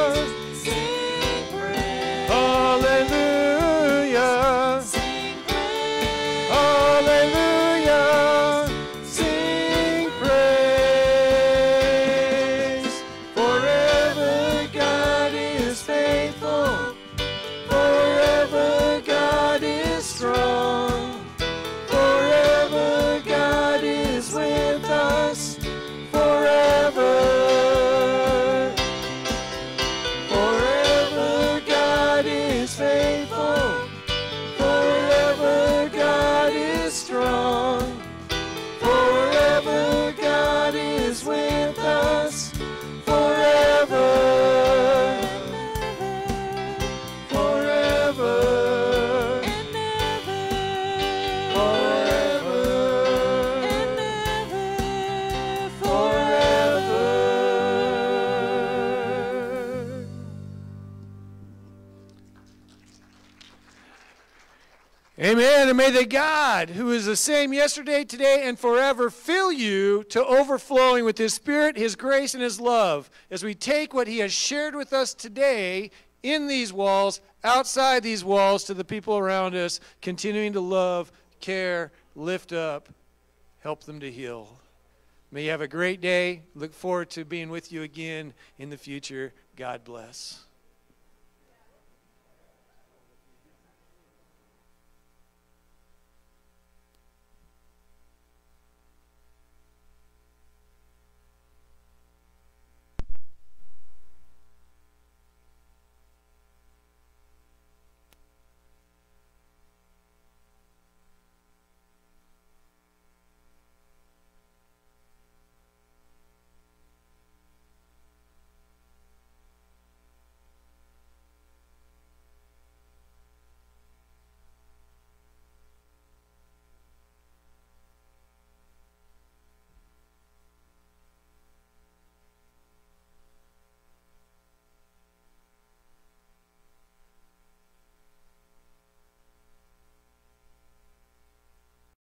Hallelujah. Sing praise. Hallelujah. Sing praise. Forever God is faithful. Forever God is strong. Forever God is with us. Forever. Forever God is faithful. Forever God is strong. Forever God is with us. Forever. Forever. And ever. Forever. And ever. Forever. Amen. And may the God who is the same yesterday, today, and forever fill you to overflowing with his Spirit, his grace, and his love as we take what he has shared with us today in these walls, outside these walls, to the people around us, continuing to love, care, lift up, help them to heal. May you have a great day. Look forward to being with you again in the future. God bless.